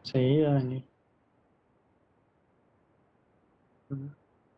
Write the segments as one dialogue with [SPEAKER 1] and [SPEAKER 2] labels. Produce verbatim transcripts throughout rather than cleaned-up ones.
[SPEAKER 1] Sí, va a venir. Ujú.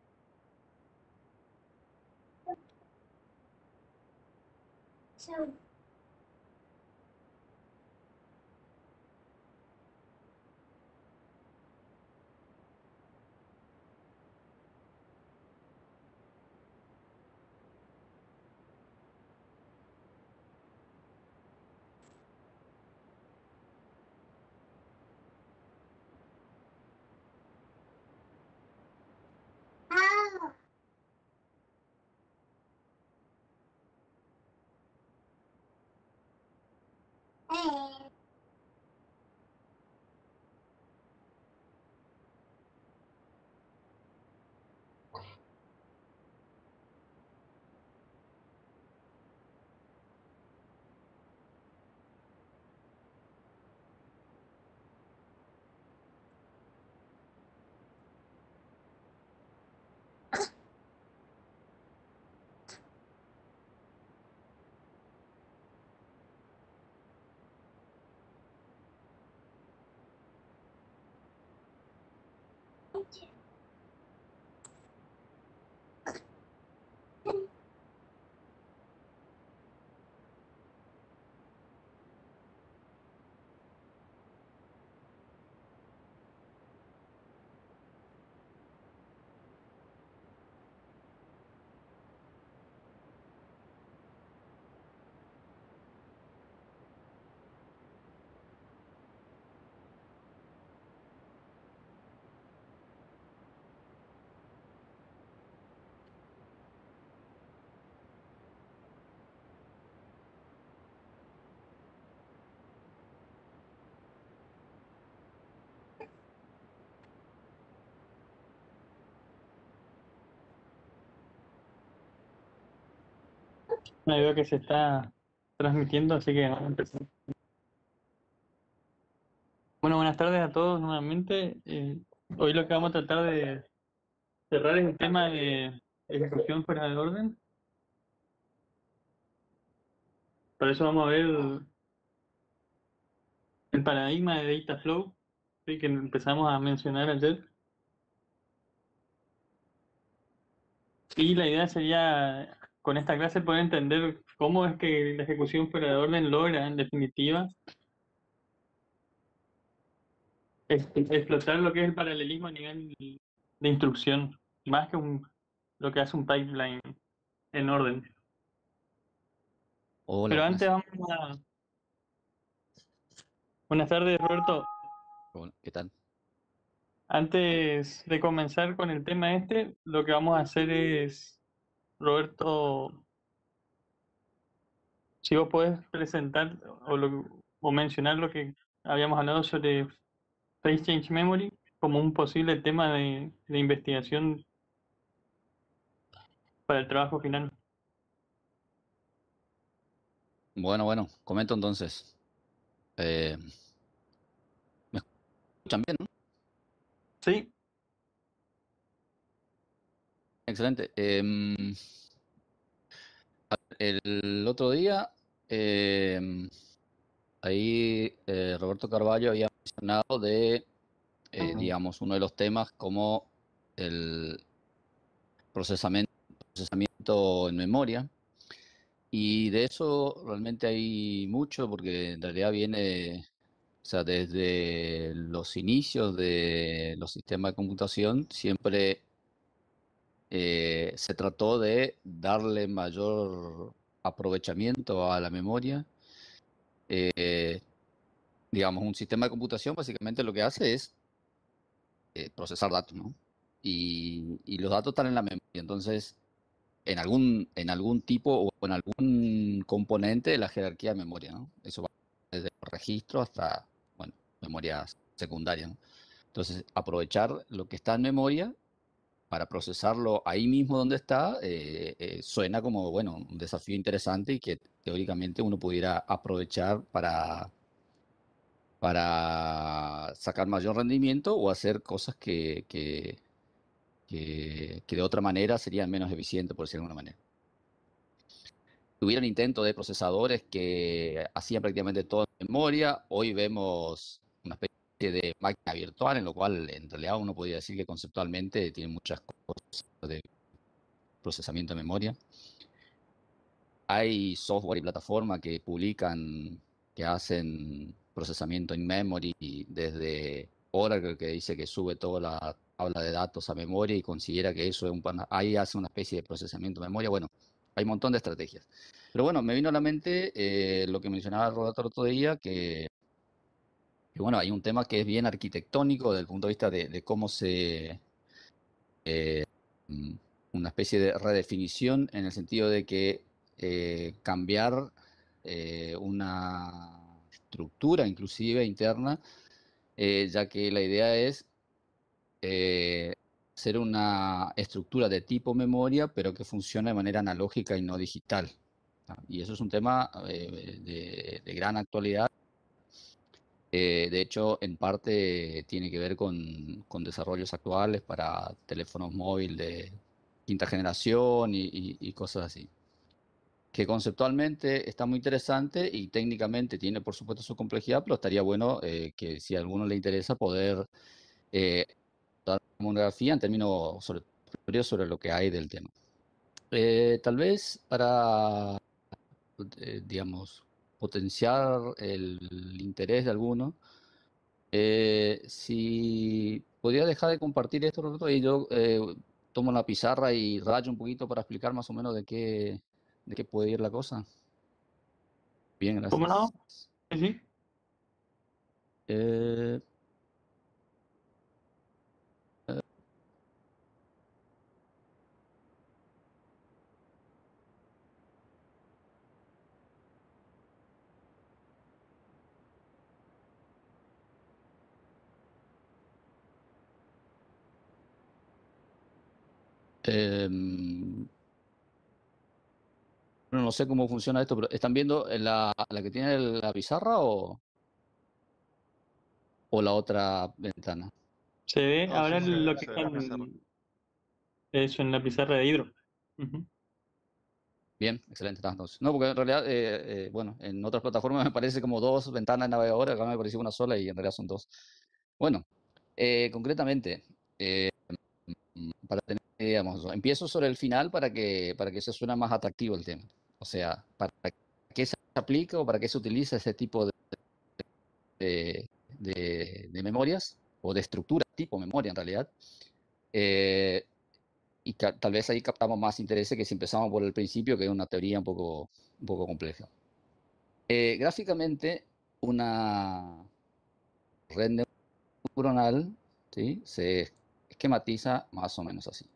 [SPEAKER 1] Ahí veo que se está transmitiendo, así que vamos a empezar. Bueno, buenas tardes a todos nuevamente. Eh, hoy lo que vamos a tratar de cerrar es el tema de ejecución fuera de orden. Por eso vamos a ver el, el paradigma de Data Flow, ¿sí? Que empezamos a mencionar ayer. Y la idea sería, con esta clase, poder entender cómo es que la ejecución fuera de orden logra, en definitiva, es- explotar lo que es el paralelismo a nivel de instrucción, más que un, lo que hace un pipeline en orden.
[SPEAKER 2] Hola,
[SPEAKER 1] Pero antes
[SPEAKER 2] buenas.
[SPEAKER 1] vamos a... Buenas tardes, Roberto.
[SPEAKER 2] Hola, ¿qué tal?
[SPEAKER 1] Antes de comenzar con el tema este, lo que vamos a hacer es, Roberto, si vos podés presentar o, lo- o mencionar lo que habíamos hablado sobre Phase Change Memory como un posible tema de, de investigación para el trabajo final.
[SPEAKER 2] Bueno, bueno, comento entonces. Eh, ¿Me escuchan bien, no?
[SPEAKER 1] Sí,
[SPEAKER 2] Excelente. Em, el otro día, em, ahí eh, Roberto Carballo había mencionado de, eh, digamos, uno de los temas como el procesamiento, procesamiento en memoria. Y de eso realmente hay mucho, porque en realidad viene, o sea, desde los inicios de los sistemas de computación, siempre eh, se trató de darle mayor aprovechamiento a la memoria. Eh, digamos, un sistema de computación básicamente lo que hace es eh, procesar datos, ¿no? Y, y los datos están en la memoria. Entonces, en algún, en algún tipo o en algún componente de la jerarquía de memoria, ¿no? Eso va desde el registro hasta, bueno, memoria secundaria, ¿no? Entonces, aprovechar lo que está en memoria para procesarlo ahí mismo donde está, eh, eh, suena como, bueno, un desafío interesante y que teóricamente uno pudiera aprovechar para, para sacar mayor rendimiento o hacer cosas que, que, que, que de otra manera serían menos eficientes, por decirlo de alguna manera. Tuvieron intentos de procesadores que hacían prácticamente todo en memoria. Hoy vemos una especie de máquina virtual, en lo cual en realidad uno podría decir que conceptualmente tiene muchas cosas de procesamiento de memoria. Hay software y plataformas que publican, que hacen procesamiento in memory desde Oracle, que dice que sube toda la tabla de datos a memoria y considera que eso es un... Ahí hace una especie de procesamiento de memoria. Bueno, hay un montón de estrategias. Pero bueno, me vino a la mente eh, lo que mencionaba Roberto el otro día, que, que bueno, hay un tema que es bien arquitectónico desde el punto de vista de, de cómo se... eh, mm, una especie de redefinición en el sentido de que eh, cambiar eh, una estructura inclusive interna, eh, ya que la idea es eh, ser una estructura de tipo memoria, pero que funcione de manera analógica y no digital. ¿No? Y eso es un tema eh, de, de gran actualidad. Eh, de hecho, en parte tiene que ver con, con desarrollos actuales para teléfonos móviles de quinta generación y, y- y cosas así. Que conceptualmente está muy interesante y técnicamente tiene, por supuesto, su complejidad, pero estaría bueno eh, que si a alguno le interesa poder eh, dar una monografía en términos sobre, sobre lo que hay del tema. Eh, tal vez para, eh, digamos, potenciar el interés de alguno. Eh, si podría dejar de compartir esto, Roberto, y yo eh, tomo la pizarra y rayo un poquito para explicar más o menos de qué, de qué puede ir la cosa. Bien,
[SPEAKER 1] ¿Cómo
[SPEAKER 2] gracias.
[SPEAKER 1] no? Sí, sí.
[SPEAKER 2] Eh, em, bueno, no sé cómo funciona esto, pero ¿están viendo la, la que tiene la pizarra o, o la otra ventana?
[SPEAKER 1] Se ve
[SPEAKER 3] No, sí
[SPEAKER 1] ahora
[SPEAKER 3] se ve,
[SPEAKER 1] lo que
[SPEAKER 3] se ve
[SPEAKER 1] está
[SPEAKER 3] la pizarra.
[SPEAKER 1] en, eso en la pizarra de Hydro. Ujú.
[SPEAKER 2] Bien, excelente. está, Entonces. No, porque en realidad, eh, eh, bueno, en otras plataformas me parece como dos ventanas de navegador, acá me pareció una sola y en realidad son dos. Bueno, eh, concretamente, eh, mm, para tener, digamos, empiezo sobre el final para que, para que se suene más atractivo el tema. O sea, ¿para qué se aplica o para qué se utiliza ese tipo de, de, de- de memorias o de estructura tipo memoria en realidad? Eh, y ca- tal vez ahí captamos más interés que si empezamos por el principio, que es una teoría un poco, un poco compleja. Eh, gráficamente, una red neuronal, ¿sí?, se esquematiza más o menos así.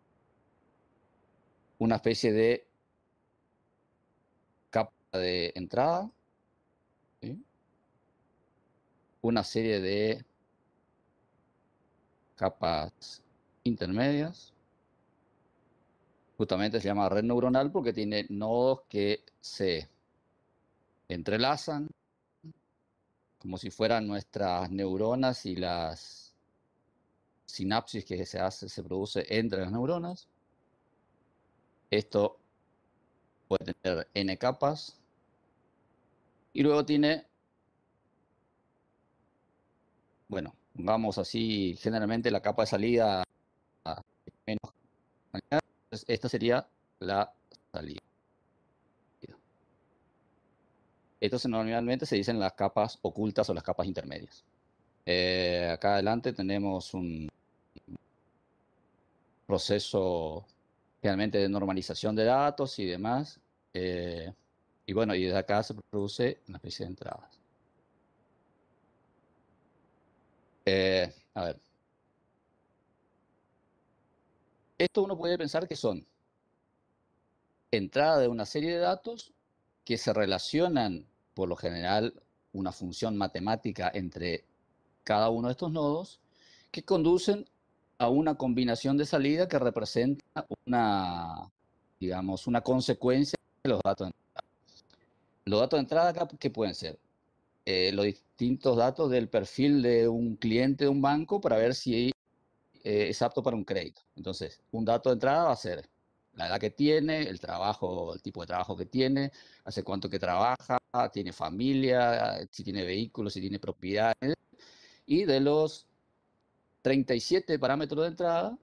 [SPEAKER 2] Una especie de capa de entrada, ¿sí?, una serie de capas intermedias. Justamente se llama red neuronal porque tiene nodos que se entrelazan como si fueran nuestras neuronas y las sinapsis que se hace, se produce entre las neuronas. Esto puede tener n capas y luego tiene, bueno, pongamos así, generalmente la capa de salida menos. Entonces, esta sería la salida. Esto normalmente se dicen las capas ocultas o las capas intermedias. Eh, acá adelante tenemos un proceso realmente de normalización de datos y demás. eh, y bueno, y desde acá se produce una especie de entradas. Eh, a ver, esto uno puede pensar que son entrada de una serie de datos que se relacionan, por lo general, una función matemática entre cada uno de estos nodos, que conducen a una combinación de salida que representa una, digamos, una consecuencia de los datos de entrada. Los datos de entrada acá, ¿qué pueden ser? Eh, los distintos datos del perfil de un cliente de un banco para ver si eh, es apto para un crédito. Entonces, un dato de entrada va a ser la edad que tiene, el trabajo, el tipo de trabajo que tiene, hace cuánto que trabaja, tiene familia, si tiene vehículos, si tiene propiedades. Y de los treinta y siete parámetros de entrada,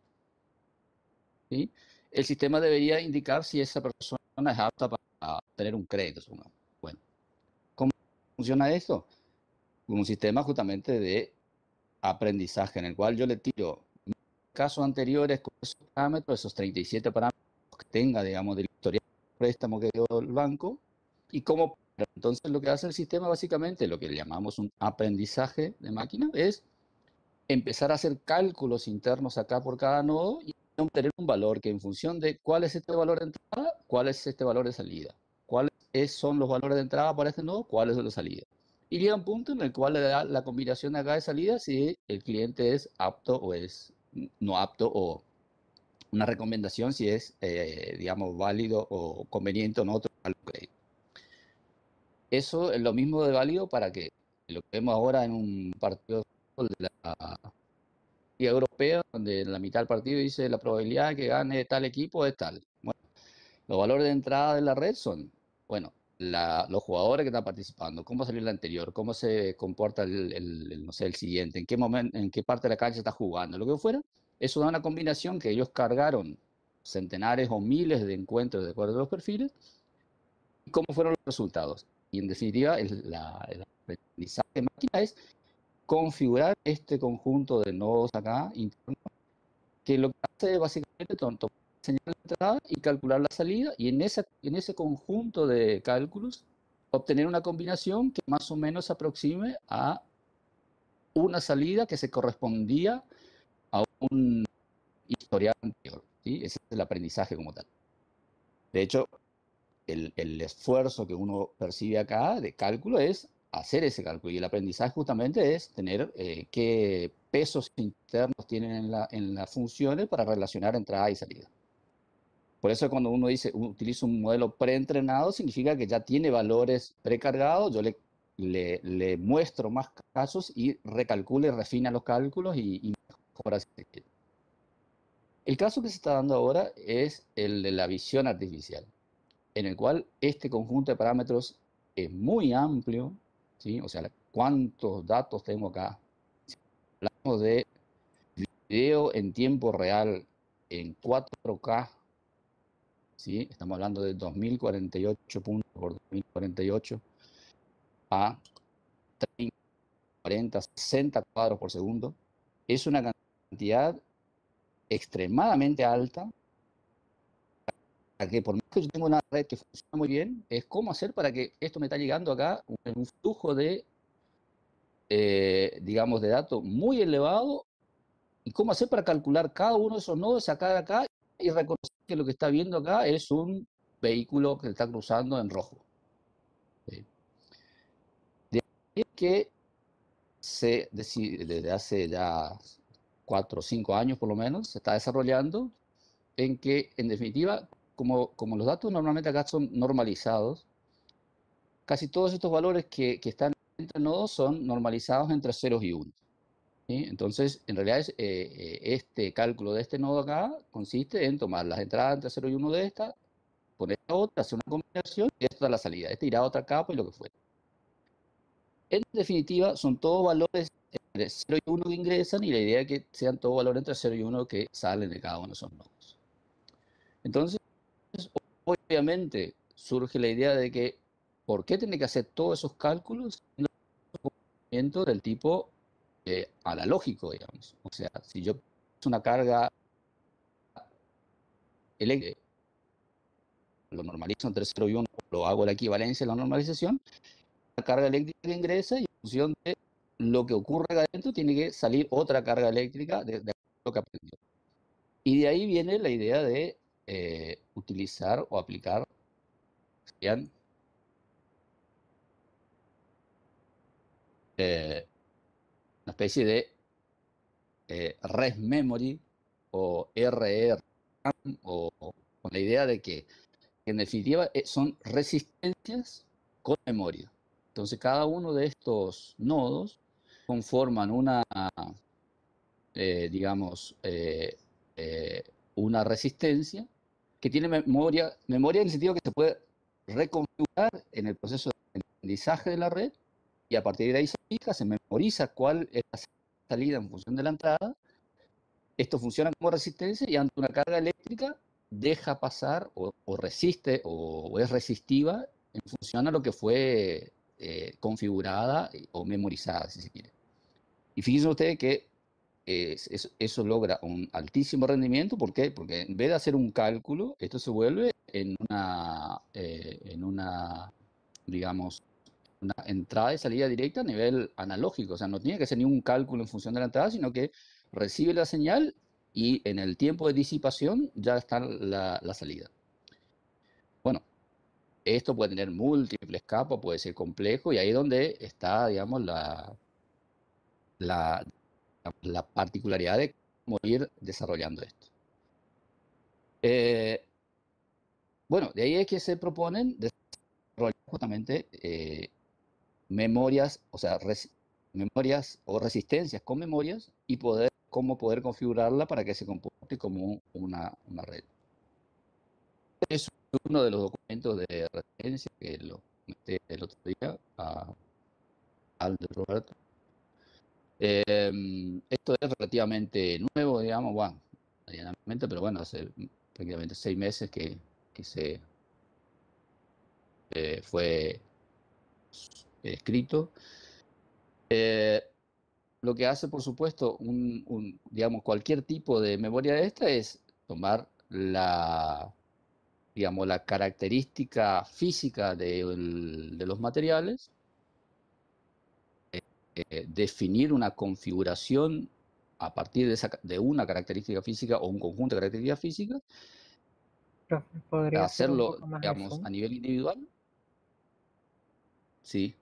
[SPEAKER 2] ¿sí?, el sistema debería indicar si esa persona es apta para tener un crédito. Bueno, ¿cómo funciona esto? Con un sistema justamente de aprendizaje en el cual yo le tiro casos anteriores con esos parámetros, esos treinta y siete parámetros que tenga, digamos, del historial de préstamo que dio el banco, y cómo. Entonces lo que hace el sistema básicamente, lo que llamamos un aprendizaje de máquina, es empezar a hacer cálculos internos acá por cada nodo y obtener un valor que, en función de cuál es este valor de entrada, cuál es este valor de salida, cuáles son los valores de entrada para este nodo, cuáles son los de salida. Y llega un punto en el cual le da la combinación de acá de salida si el cliente es apto o es no apto, o una recomendación si es, eh, digamos, válido o conveniente o no otro crédito. Eso es lo mismo de válido para que lo que vemos ahora en un partido de la Liga Europea, donde en la mitad del partido dice la probabilidad de que gane tal equipo es tal. Bueno, los valores de entrada de la red son, bueno, la, los jugadores que están participando, cómo salió el anterior, cómo se comporta el, el, el, no sé, el siguiente, en qué momento, en qué parte de la cancha está jugando, lo que fuera. Eso da una combinación que ellos cargaron centenares o miles de encuentros de acuerdo a los perfiles, y cómo fueron los resultados. Y en definitiva, el, la, el aprendizaje de máquina es configurar este conjunto de nodos acá internos, que lo que hace es básicamente tomar la señal de entrada y calcular la salida, y en, esa, en ese conjunto de cálculos obtener una combinación que más o menos se aproxime a una salida que se correspondía a un historial anterior, ¿sí? Ese es el aprendizaje como tal. De hecho, el, el esfuerzo que uno percibe acá de cálculo es hacer ese cálculo, y el aprendizaje justamente es tener eh, qué pesos internos tienen en, la, en las funciones para relacionar entrada y salida. Por eso cuando uno dice utiliza un modelo preentrenado, significa que ya tiene valores precargados. Yo le, le, le muestro más casos y recalcula y refina los cálculos y, y mejora. El caso que se está dando ahora es el de la visión artificial, en el cual este conjunto de parámetros es muy amplio, ¿sí? O sea, ¿cuántos datos tengo acá? Si hablamos de video en tiempo real en cuatro K, ¿sí? Estamos hablando de dos mil cuarenta y ocho puntos por dos mil cuarenta y ocho a treinta, cuarenta, sesenta cuadros por segundo. Es una cantidad extremadamente alta, que por más que yo tenga una red que funciona muy bien, es cómo hacer para que esto me está llegando acá en un flujo de, eh, digamos, de datos muy elevado, y cómo hacer para calcular cada uno de esos nodos acá de acá y reconocer que lo que está viendo acá es un vehículo que está cruzando en rojo. ¿Sí? De ahí que se decide, desde hace ya cuatro o cinco años por lo menos, se está desarrollando en que, en definitiva, como, como los datos normalmente acá son normalizados, casi todos estos valores que, que están entre nodos son normalizados entre ceros y unos. ¿Sí? Entonces, en realidad, es, eh, eh, este cálculo de este nodo acá consiste en tomar las entradas entre cero y uno de esta, poner la otra, hacer una combinación, y esta es la salida. Este irá a otra capa y lo que fuera. En definitiva, son todos valores entre cero y uno que ingresan, y la idea es que sean todos valores entre cero y uno que salen de cada uno de esos nodos. Entonces, obviamente, surge la idea de que, ¿por qué tiene que hacer todos esos cálculos del tipo eh, analógico, digamos? O sea, si yo pongo una carga eléctrica, lo normalizo entre cero y uno, lo hago la equivalencia, la normalización, la carga eléctrica que ingresa, y en función de lo que ocurre acá adentro, tiene que salir otra carga eléctrica de, de lo que aprendió. Y de ahí viene la idea de eh, utilizar o aplicar, ¿bien? Eh, una especie de eh, res memory o R E RAM, o, o con la idea de que en definitiva eh, son resistencias con memoria. Entonces cada uno de estos nodos conforman una, eh, digamos, eh, eh, una resistencia que tiene memoria, memoria en el sentido que se puede reconfigurar en el proceso de aprendizaje de la red, y a partir de ahí se fija, se memoriza cuál es la salida en función de la entrada. Esto funciona como resistencia y ante una carga eléctrica deja pasar o, o resiste o, o es resistiva en función a lo que fue eh, configurada o memorizada, si se quiere. Y fíjense ustedes que eh, eso, eso logra un altísimo rendimiento. ¿Por qué? Porque en vez de hacer un cálculo, esto se vuelve en una, eh, en una digamos, una entrada y salida directa a nivel analógico. O sea, no tiene que hacer ningún cálculo en función de la entrada, sino que recibe la señal y en el tiempo de disipación ya está la, la salida. Bueno, esto puede tener múltiples capas, puede ser complejo, y ahí es donde está, digamos, la, la, la particularidad de cómo ir desarrollando esto. Eh, bueno, de ahí es que se proponen desarrollar justamente eh, memorias, o sea, res, memorias o resistencias con memorias y poder, cómo poder configurarla para que se comporte como una, una red. Es uno de los documentos de referencia que lo comenté el otro día a, al de Roberto. Eh, esto es relativamente nuevo, digamos, bueno, medianamente, pero bueno, hace prácticamente seis meses que, que se eh, fue escrito. Eh, lo que hace, por supuesto, un, un, digamos, cualquier tipo de memoria de esta es tomar la, digamos, la característica física de, el, de los materiales, eh, definir una configuración a partir de, esa, de una característica física o un conjunto de características físicas,
[SPEAKER 3] Profe, ¿podría hacer un
[SPEAKER 2] hacerlo,
[SPEAKER 3] poco más de
[SPEAKER 2] digamos,
[SPEAKER 3] zoom?
[SPEAKER 2] a nivel individual. Sí,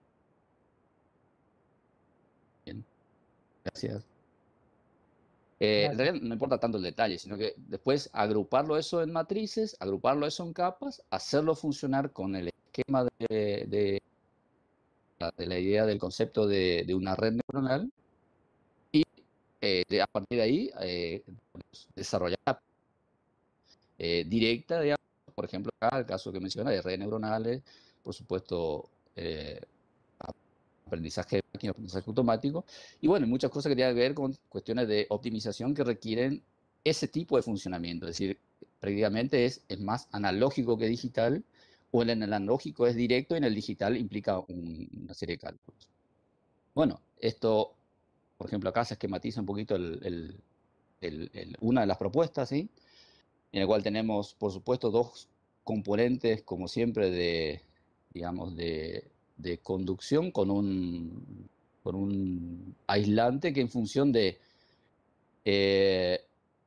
[SPEAKER 2] bien, gracias. Eh, en
[SPEAKER 3] Gracias.
[SPEAKER 2] realidad no importa tanto el detalle, sino que después agruparlo eso en matrices, agruparlo eso en capas, hacerlo funcionar con el esquema de, de, de la idea del concepto de, de una red neuronal y eh, de, a partir de ahí eh, desarrollar eh, directa, digamos, por ejemplo, acá el caso que menciona de redes neuronales, por supuesto, eh, aprendizaje de máquina, aprendizaje automático, y bueno, muchas cosas que tienen que ver con cuestiones de optimización que requieren ese tipo de funcionamiento, es decir, prácticamente es, es más analógico que digital, o en el analógico es directo y en el digital implica un, una serie de cálculos. Bueno, esto, por ejemplo, acá se esquematiza un poquito el, el, el, el, una de las propuestas, ¿sí? En el cual tenemos, por supuesto, dos componentes, como siempre, de, digamos, de, de conducción con un, con un aislante que en función de, eh,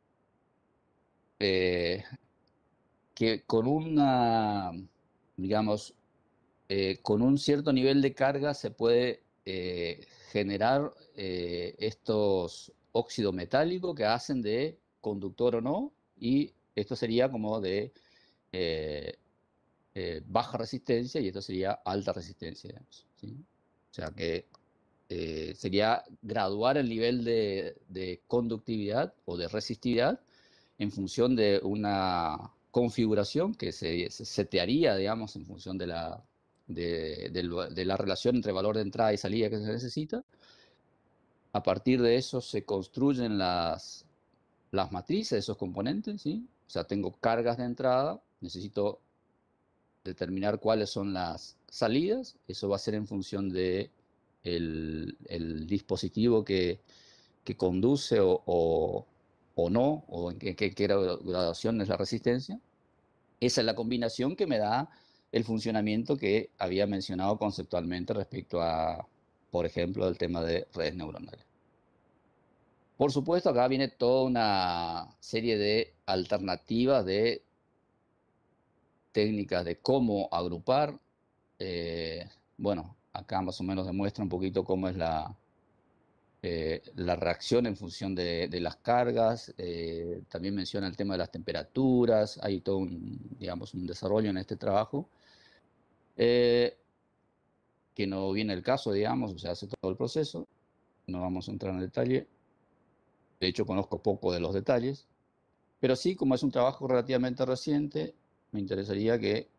[SPEAKER 2] eh, que con una, digamos, eh, con un cierto nivel de carga se puede eh, generar eh, estos óxido metálico que hacen de conductor o no, y esto sería como de eh, eh, baja resistencia y esto sería alta resistencia, digamos, ¿sí? O sea que eh, sería graduar el nivel de, de conductividad o de resistividad en función de una configuración que se, se setearía, digamos, en función de la, de, de, de la relación entre valor de entrada y salida que se necesita. A partir de eso se construyen las, las matrices de esos componentes, ¿sí? O sea, tengo cargas de entrada, necesito determinar cuáles son las salidas. Eso va a ser en función de el, el dispositivo que, que conduce o, o, o no, o en qué, qué graduación es la resistencia. Esa es la combinación que me da el funcionamiento que había mencionado conceptualmente respecto a, por ejemplo, el tema de redes neuronales. Por supuesto, acá viene toda una serie de alternativas de técnicas de cómo agrupar. Eh, bueno, acá más o menos demuestra un poquito cómo es la, eh, la reacción en función de, de las cargas. Eh, también menciona el tema de las temperaturas. Hay todo un, digamos, un desarrollo en este trabajo. Eh, que no viene el caso, digamos, o sea, hace todo el proceso. No vamos a entrar en detalle. De hecho, conozco poco de los detalles. Pero sí, como es un trabajo relativamente reciente, me interesaría que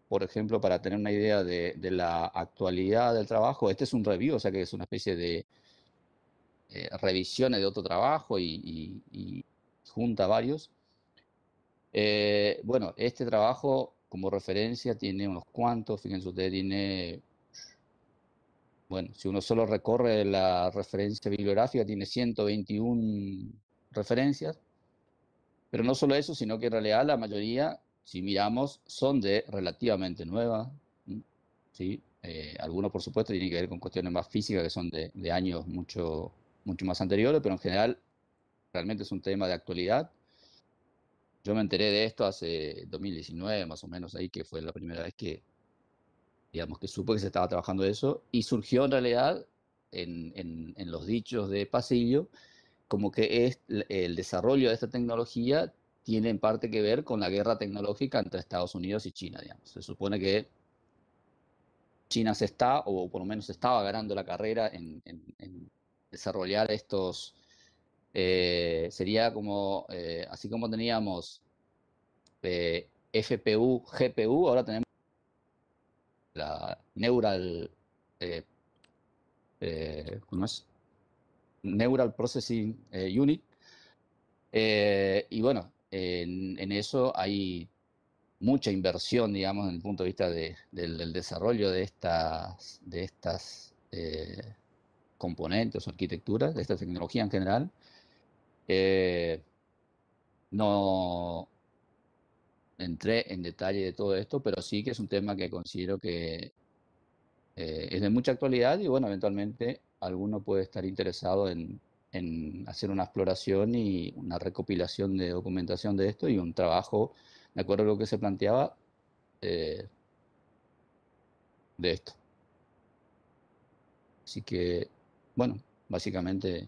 [SPEAKER 2] por ejemplo, para tener una idea de, de la actualidad del trabajo, este es un review, o sea que es una especie de eh, revisiones de otro trabajo y, y, y junta varios. Eh, bueno, este trabajo como referencia tiene unos cuantos, fíjense ustedes, tiene, bueno, si uno solo recorre la referencia bibliográfica, tiene ciento veintiuna referencias, pero no solo eso, sino que en realidad la mayoría, si miramos, son de relativamente nuevas, ¿sí? Eh, algunos, por supuesto, tienen que ver con cuestiones más físicas que son de, de años mucho, mucho más anteriores, pero en general realmente es un tema de actualidad. Yo me enteré de esto hace dos mil diecinueve, más o menos, ahí que fue la primera vez que, digamos, que supe que se estaba trabajando eso, y surgió en realidad en, en, en los dichos de pasillo, como que es el desarrollo de esta tecnología tiene en parte que ver con la guerra tecnológica entre Estados Unidos y China, digamos. Se supone que China se está, o por lo menos estaba ganando la carrera en, en, en desarrollar estos, eh, sería como, eh, así como teníamos eh, F P U, G P U, ahora tenemos la Neural, eh, eh, ¿cómo es? Neural Processing eh, Unit. Eh, y bueno, en, en eso hay mucha inversión, digamos, desde el punto de vista de, del, del desarrollo de estas, de estas eh, componentes o arquitecturas, de esta tecnología en general. Eh, no entré en detalle de todo esto, pero sí que es un tema que considero que eh, es de mucha actualidad y bueno, eventualmente alguno puede estar interesado en, en hacer una exploración y una recopilación de documentación de esto y un trabajo, de acuerdo a lo que se planteaba, eh, de esto. Así que, bueno, básicamente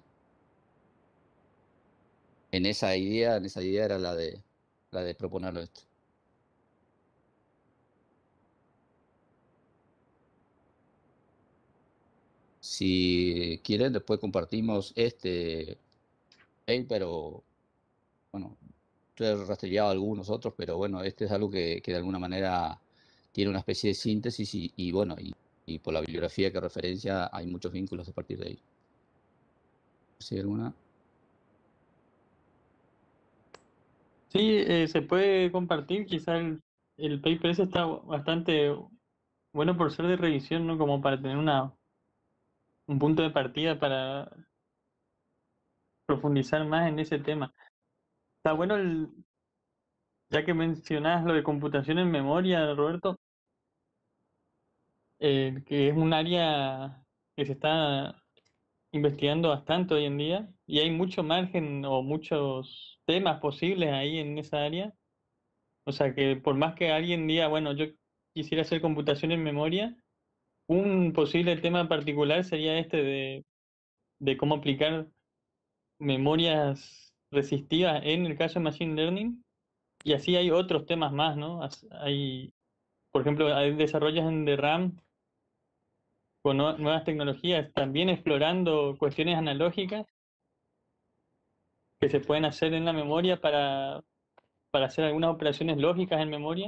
[SPEAKER 2] en esa idea, en esa idea era la de, la de proponerlo esto. Si quieren, después compartimos este paper o, bueno, yo he rastreado algunos otros, pero bueno, este es algo que, que de alguna manera tiene una especie de síntesis y, y bueno, y, y por la bibliografía que referencia hay muchos vínculos a partir de ahí. ¿Sí, alguna?
[SPEAKER 1] Sí, eh, se puede compartir, quizá el, el paper ese está bastante bueno por ser de revisión, ¿no? Como para tener una, un punto de partida para profundizar más en ese tema. Está bueno, el, ya que mencionás lo de computación en memoria, Roberto, eh, que es un área que se está investigando bastante hoy en día y hay mucho margen o muchos temas posibles ahí en esa área. O sea que por más que alguien diga, bueno, yo quisiera hacer computación en memoria, un posible tema particular sería este de, de cómo aplicar memorias resistivas en el caso de Machine Learning. Y así hay otros temas más, ¿no? As- Hay, por ejemplo, hay desarrollos en de RAM con nue- nuevas tecnologías, también explorando cuestiones analógicas que se pueden hacer en la memoria para, para hacer algunas operaciones lógicas en memoria.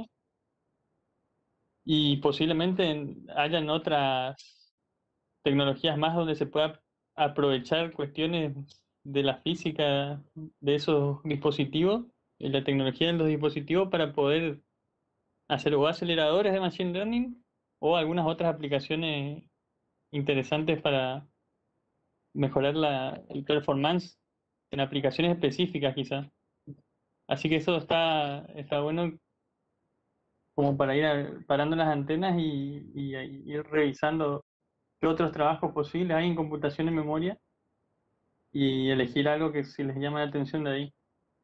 [SPEAKER 1] Y posiblemente en- hayan otras tecnologías más donde se pueda aprovechar cuestiones de la física de esos dispositivos, y la tecnología de los dispositivos para poder hacer o aceleradores de Machine Learning o algunas otras aplicaciones interesantes para mejorar la, el performance en aplicaciones específicas quizás. Así que eso está, está bueno como para ir a- parando las antenas y, y- y ir revisando qué otros trabajos posibles hay en computación en memoria y elegir algo que si les llama la atención de ahí.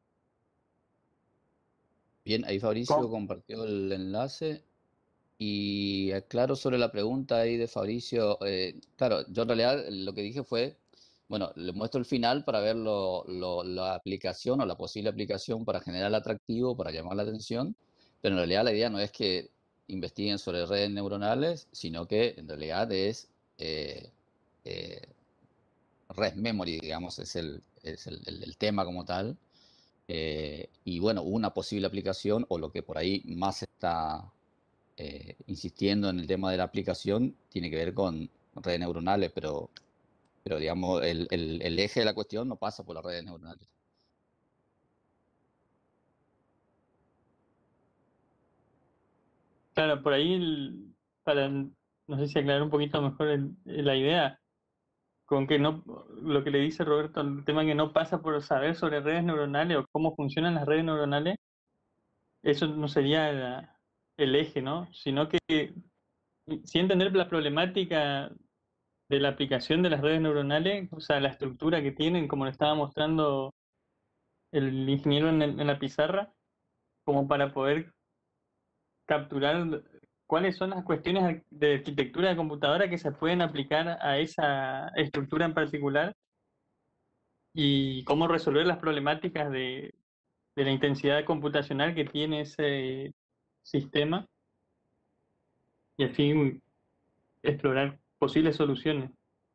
[SPEAKER 2] Bien, ahí Fabricio
[SPEAKER 1] ¿Cómo?
[SPEAKER 2] compartió el enlace. Y aclaro sobre la pregunta ahí de Fabricio, eh, claro, yo en realidad lo que dije fue, bueno, le muestro el final para ver lo- lo- la aplicación o la posible aplicación para generar el atractivo, para llamar la atención, pero en realidad la idea no es que investiguen sobre redes neuronales, sino que en realidad es eh, eh, red memory, digamos, es el, es el, el- el tema como tal. Eh, y bueno, una posible aplicación o lo que por ahí más está eh, insistiendo en el tema de la aplicación, tiene que ver con redes neuronales, pero, pero digamos, el, el, el eje de la cuestión no pasa por las redes neuronales.
[SPEAKER 1] Claro, por ahí, el- para, no sé si aclarar un poquito mejor el- la idea, con que no, lo que le dice Roberto, el tema que no pasa por saber sobre redes neuronales o cómo funcionan las redes neuronales, eso no sería la- el eje, ¿no? Sino que sí entender la problemática de la aplicación de las redes neuronales, o sea, la estructura que tienen, como le estaba mostrando el ingeniero en, el- en la pizarra, como para poder capturar cuáles son las cuestiones de arquitectura de computadora que se pueden aplicar a esa estructura en particular y cómo resolver las problemáticas de, de la intensidad computacional que tiene ese sistema y así explorar posibles soluciones.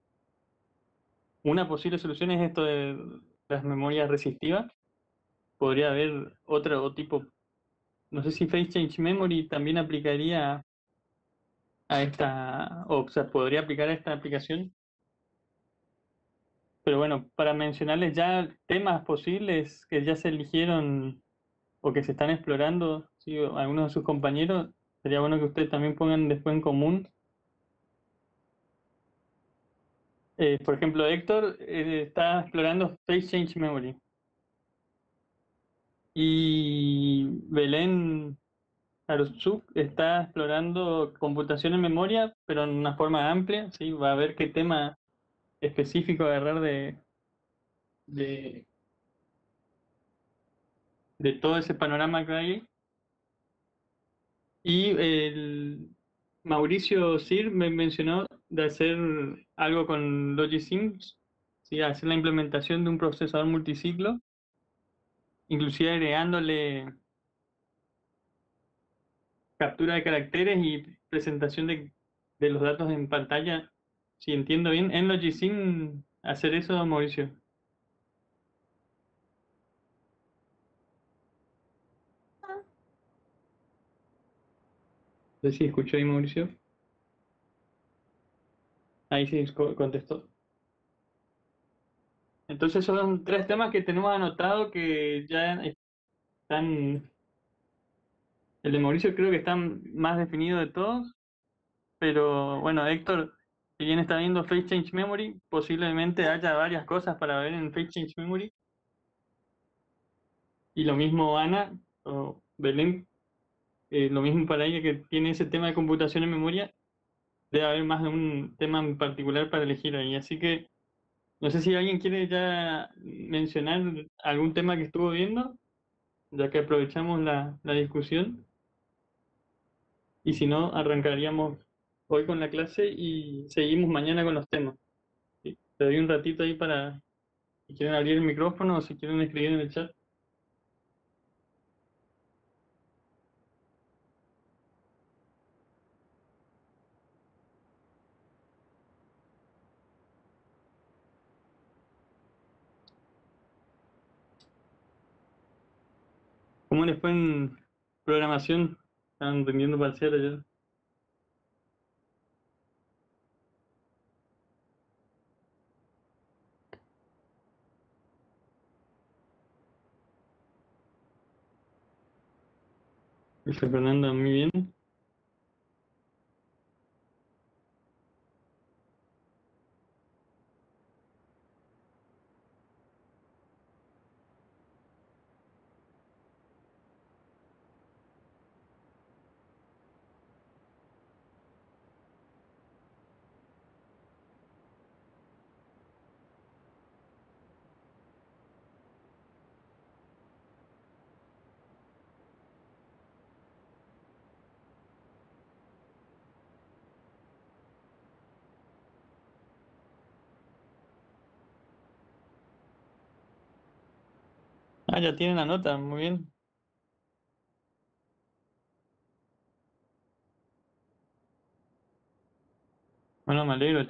[SPEAKER 1] Una posible solución es esto de las memorias resistivas. Podría haber otro tipo, no sé si Phase Change Memory también aplicaría a esta, o sea, podría aplicar a esta aplicación. Pero bueno, para mencionarles ya temas posibles que ya se eligieron o que se están explorando, ¿sí? Algunos de sus compañeros, sería bueno que ustedes también pongan después en común. Eh, por ejemplo, Héctor eh, está explorando Phase Change Memory y Belén Arzuk está explorando computación en memoria, pero en una forma amplia, ¿sí? Va a ver qué tema específico agarrar de, de, de todo ese panorama que hay. Y el Mauricio Sir me mencionó de hacer algo con Logisims, ¿sí? Hacer la implementación de un procesador multiciclo, inclusive agregándole captura de caracteres y presentación de, de los datos en pantalla. Si entiendo bien, en Logisim hacer eso, Mauricio. No sé si escuchó ahí, Mauricio. Ahí sí co- contestó. Entonces son tres temas que tenemos anotado que ya están. El de Mauricio creo que está más definido de todos, pero bueno, Héctor, si bien está viendo Phase Change Memory, posiblemente haya varias cosas para ver en Phase Change Memory. Y lo mismo Ana o Belén, eh, lo mismo para ella que tiene ese tema de computación en memoria, debe haber más de un tema en particular para elegir ahí. Así que no sé si alguien quiere ya mencionar algún tema que estuvo viendo, ya que aprovechamos la, la discusión. Y si no, arrancaríamos hoy con la clase y seguimos mañana con los temas. ¿Sí? Te doy un ratito ahí para si quieren abrir el micrófono o si quieren escribir en el chat. ¿Cómo les fue en programación? ¿Están rindiendo parciales ya? Dice Fernanda, muy bien. Ah, ya tienen la nota, muy bien. Bueno, me alegro.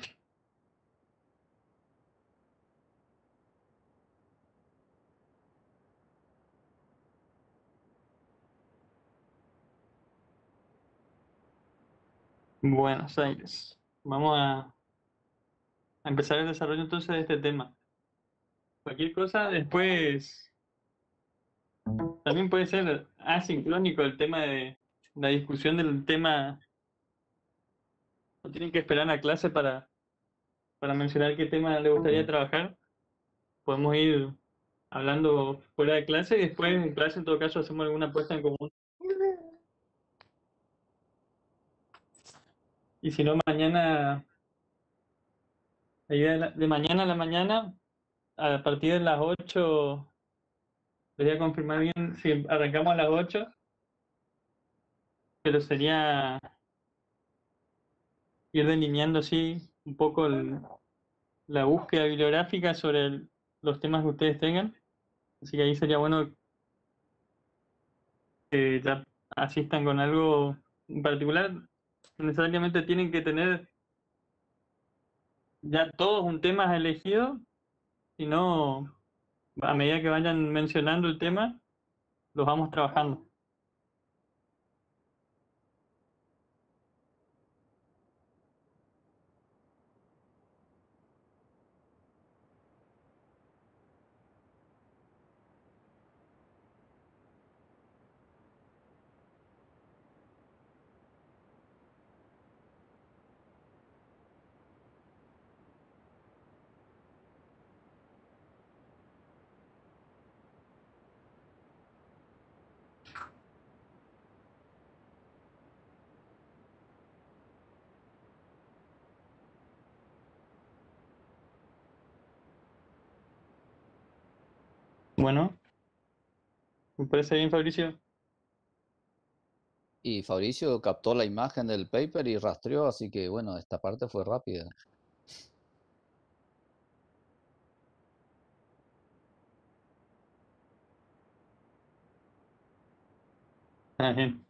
[SPEAKER 1] Buenos Aires. Vamos a, a empezar el desarrollo entonces de este tema. Cualquier cosa, después también puede ser asincrónico el tema de la discusión del tema. No tienen que esperar a clase para, para mencionar qué tema le gustaría trabajar. Podemos ir hablando fuera de clase y después en clase en todo caso hacemos alguna puesta en común. Y si no, mañana, la idea de, la- de mañana a la mañana, a partir de las ocho, les voy a confirmar bien si arrancamos a las ocho, pero sería ir delineando así un poco el- la búsqueda bibliográfica sobre el- los temas que ustedes tengan. Así que ahí sería bueno que ya asistan con algo en particular. No necesariamente tienen que tener ya todos un tema elegido, sino a medida que vayan mencionando el tema, los vamos trabajando. Bueno, me parece bien, Fabricio.
[SPEAKER 2] Y Fabricio captó la imagen del paper y rastreó, así que bueno, esta parte fue rápida.
[SPEAKER 1] Ah, bien.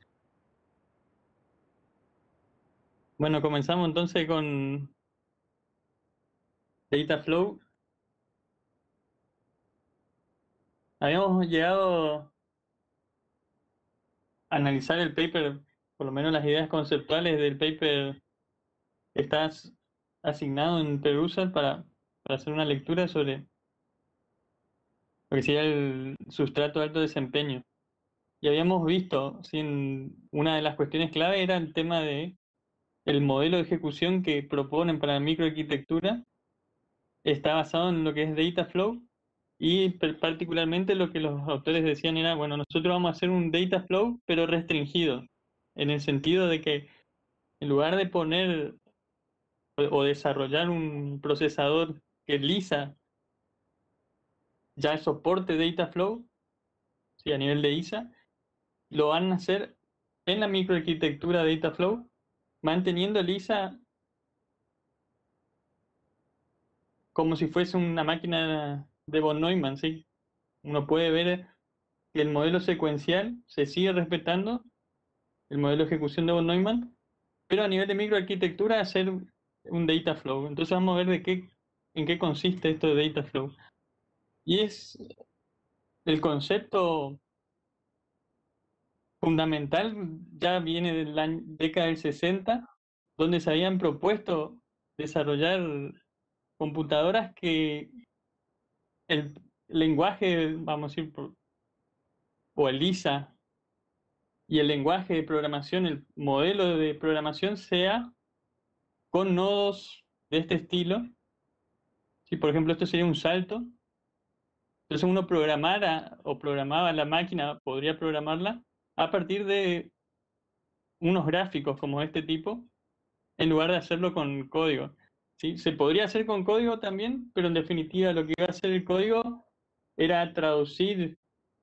[SPEAKER 1] Bueno, comenzamos entonces con Dataflow. Habíamos llegado a analizar el paper, por lo menos las ideas conceptuales del paper. Estás asignado en Perusa para, para hacer una lectura sobre lo que sería el sustrato de alto desempeño. Y habíamos visto, sí, en- una de las cuestiones clave era el tema de el modelo de ejecución que proponen para la microarquitectura. Está basado en lo que es Dataflow y per- particularmente lo que los autores decían era, bueno, nosotros vamos a hacer un Dataflow pero restringido, en el sentido de que en lugar de poner o, o desarrollar un procesador que lisa ya soporte Dataflow, sí, a nivel de I S A, lo van a hacer en la microarquitectura Dataflow, manteniendo el I S A como si fuese una máquina de von Neumann, ¿sí? Uno puede ver que el modelo secuencial se sigue respetando, el modelo de ejecución de von Neumann, pero a nivel de microarquitectura hacer un data flow. Entonces vamos a ver de qué, en qué consiste esto de data flow. Y es el concepto fundamental, ya viene de la década del sesenta, donde se habían propuesto desarrollar computadoras que el lenguaje, vamos a decir, o el I S A y el lenguaje de programación, el modelo de programación sea con nodos de este estilo. Si por ejemplo esto sería un salto, entonces uno programara o programaba la máquina, podría programarla a partir de unos gráficos como este tipo, en lugar de hacerlo con código. ¿Sí? Se podría hacer con código también, pero en definitiva lo que iba a hacer el código era traducir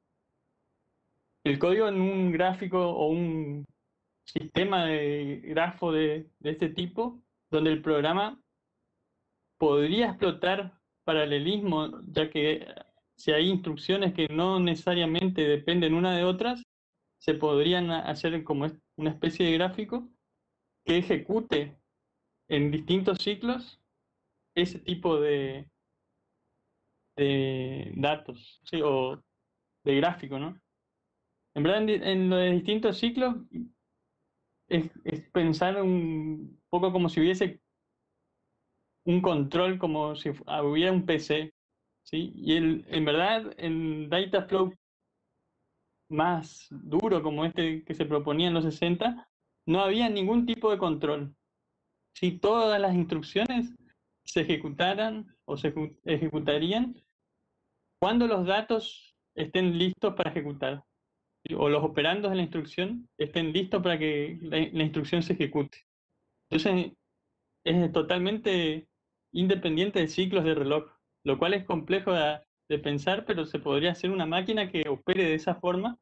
[SPEAKER 1] el código en un gráfico o un sistema de grafo de, de este tipo, donde el programa podría explotar paralelismo, ya que si hay instrucciones que no necesariamente dependen una de otras, se podrían hacer como una especie de gráfico que ejecute en distintos ciclos ese tipo de, de datos, ¿sí? O de gráfico, ¿no? En verdad, en, en los distintos ciclos es, es pensar un poco como si hubiese un control, como si fu- hubiera un P C, ¿sí? Y el, en verdad, el Dataflow más duro como este que se proponía en los sesenta, no había ningún tipo de control. Si todas las instrucciones se ejecutaran o se ejecu- ejecutarían cuando los datos estén listos para ejecutar, ¿sí? O los operandos de la instrucción estén listos para que la, la instrucción se ejecute. Entonces es totalmente independiente de ciclos de reloj, lo cual es complejo de, de pensar, pero se podría hacer una máquina que opere de esa forma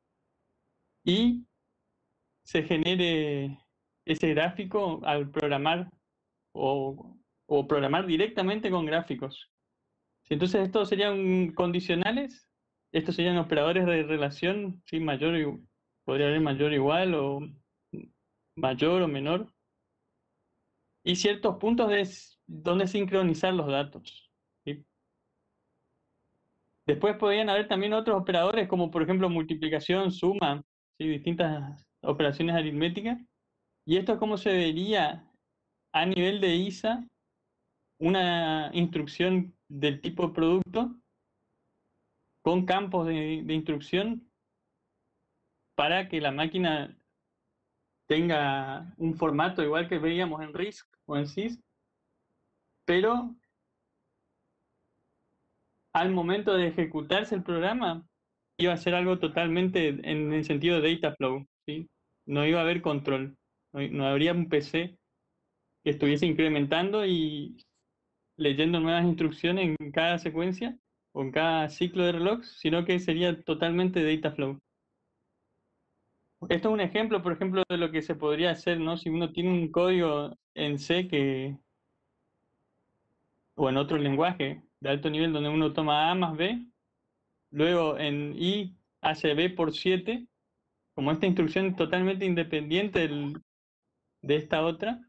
[SPEAKER 1] y se genere ese gráfico al programar o, o programar directamente con gráficos. Si entonces estos serían condicionales, estos serían operadores de relación, ¿sí? Mayor, y- podría haber mayor igual o mayor o menor, y ciertos puntos de s- donde sincronizar los datos, ¿sí? Después podrían haber también otros operadores como por ejemplo multiplicación, suma, ¿sí? Distintas operaciones aritméticas. Y esto es como se vería a nivel de I S A una instrucción del tipo producto con campos de, de instrucción para que la máquina tenga un formato igual que veíamos en RISC o en C I S, pero al momento de ejecutarse el programa iba a ser algo totalmente en el sentido de data flow, ¿sí? No iba a haber control, no, no habría un P C que estuviese incrementando y leyendo nuevas instrucciones en cada secuencia o en cada ciclo de reloj, sino que sería totalmente data flow. Esto es un ejemplo, por ejemplo, de lo que se podría hacer, ¿no? Si uno tiene un código en C que, o en otro lenguaje de alto nivel donde uno toma A más B, luego en I hace B por siete, como esta instrucción es totalmente independiente del- de esta otra,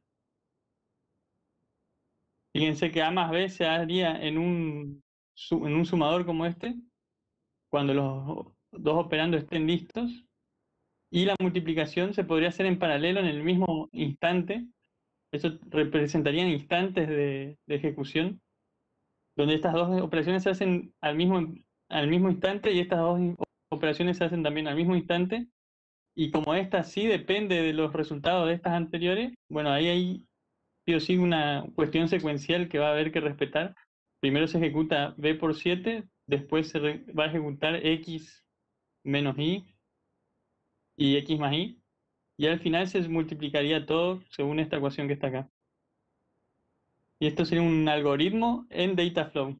[SPEAKER 1] fíjense que A más B se haría en un, su- en un sumador como este, cuando los dos operandos estén listos, y la multiplicación se podría hacer en paralelo en el mismo instante. Eso representarían instantes de, de ejecución, donde estas dos operaciones se hacen al mismo, al mismo instante y estas dos operaciones se hacen también al mismo instante. Y como esta sí depende de los resultados de estas anteriores, bueno, ahí hay sí o sí una cuestión secuencial que va a haber que respetar. Primero se ejecuta B por siete, después se re- va a ejecutar X menos Y y X más Y, y al final se multiplicaría todo según esta ecuación que está acá. Y esto sería un algoritmo en Dataflow.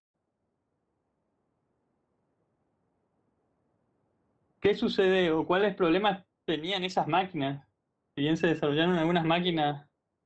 [SPEAKER 1] ¿Qué sucede o cuáles problemas tenían esas máquinas? Si bien se desarrollaron algunas máquinas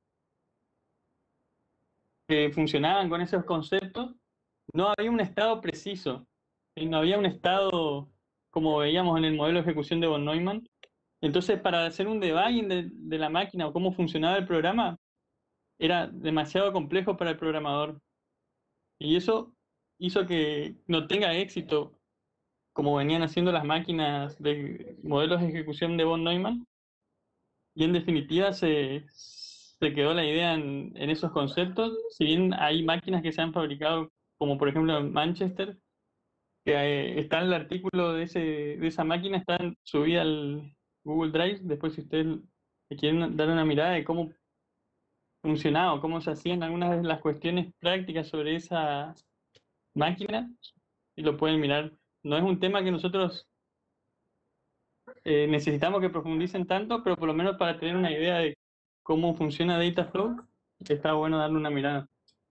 [SPEAKER 1] que funcionaban con esos conceptos, no había un estado preciso, ¿sí? No había un estado como veíamos en el modelo de ejecución de von Neumann. Entonces, para hacer un debugging de, de la máquina o cómo funcionaba el programa, era demasiado complejo para el programador. Y eso hizo que no tenga éxito como venían haciendo las máquinas de modelos de ejecución de von Neumann. Y en definitiva se, se quedó la idea en, en esos conceptos. Si bien hay máquinas que se han fabricado, como por ejemplo en Manchester, que eh, está en el artículo de, ese, de esa máquina, está subida al Google Drive. Después, si ustedes le quieren dar una mirada de cómo funcionaba o cómo se hacían algunas de las cuestiones prácticas sobre esa máquina, y lo pueden mirar. No es un tema que nosotros eh, necesitamos que profundicen tanto, pero por lo menos para tener una idea de cómo funciona Dataflow, está bueno darle una mirada.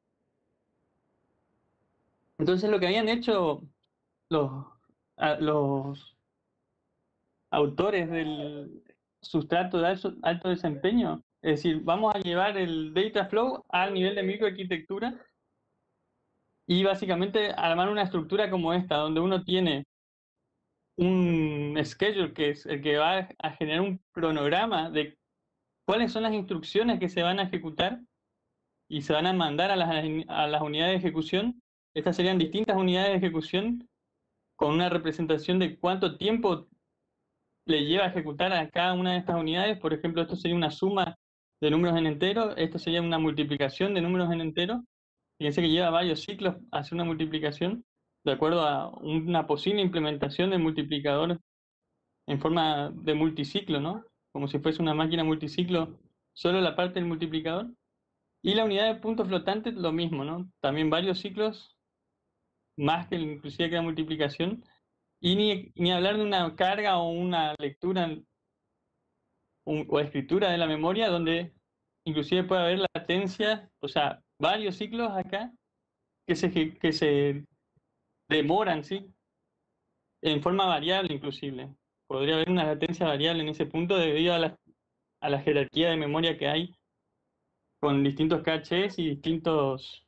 [SPEAKER 1] Entonces lo que habían hecho los, a- los autores del sustrato de alto, alto desempeño, es decir, vamos a llevar el Dataflow al nivel de microarquitectura y básicamente armar una estructura como esta, donde uno tiene un schedule que es el que va a generar un cronograma de cuáles son las instrucciones que se van a ejecutar y se van a mandar a las, a las unidades de ejecución. Estas serían distintas unidades de ejecución con una representación de cuánto tiempo le lleva a ejecutar a cada una de estas unidades. Por ejemplo, esto sería una suma de números en entero, esto sería una multiplicación de números en entero. Fíjense que lleva varios ciclos hacer una multiplicación de acuerdo a una posible implementación del multiplicador en forma de multiciclo, ¿no? Como si fuese una máquina multiciclo, solo la parte del multiplicador. Y la unidad de punto flotante, lo mismo, ¿no? También varios ciclos, más que inclusive que la multiplicación. Y ni, ni hablar de una carga o una lectura un- o escritura de la memoria donde inclusive puede haber latencia, o sea, varios ciclos acá que se, eje- que se demoran, ¿sí? En forma variable inclusive. Podría haber una latencia variable en ese punto debido a la, a la jerarquía de memoria que hay con distintos cachés y distintos,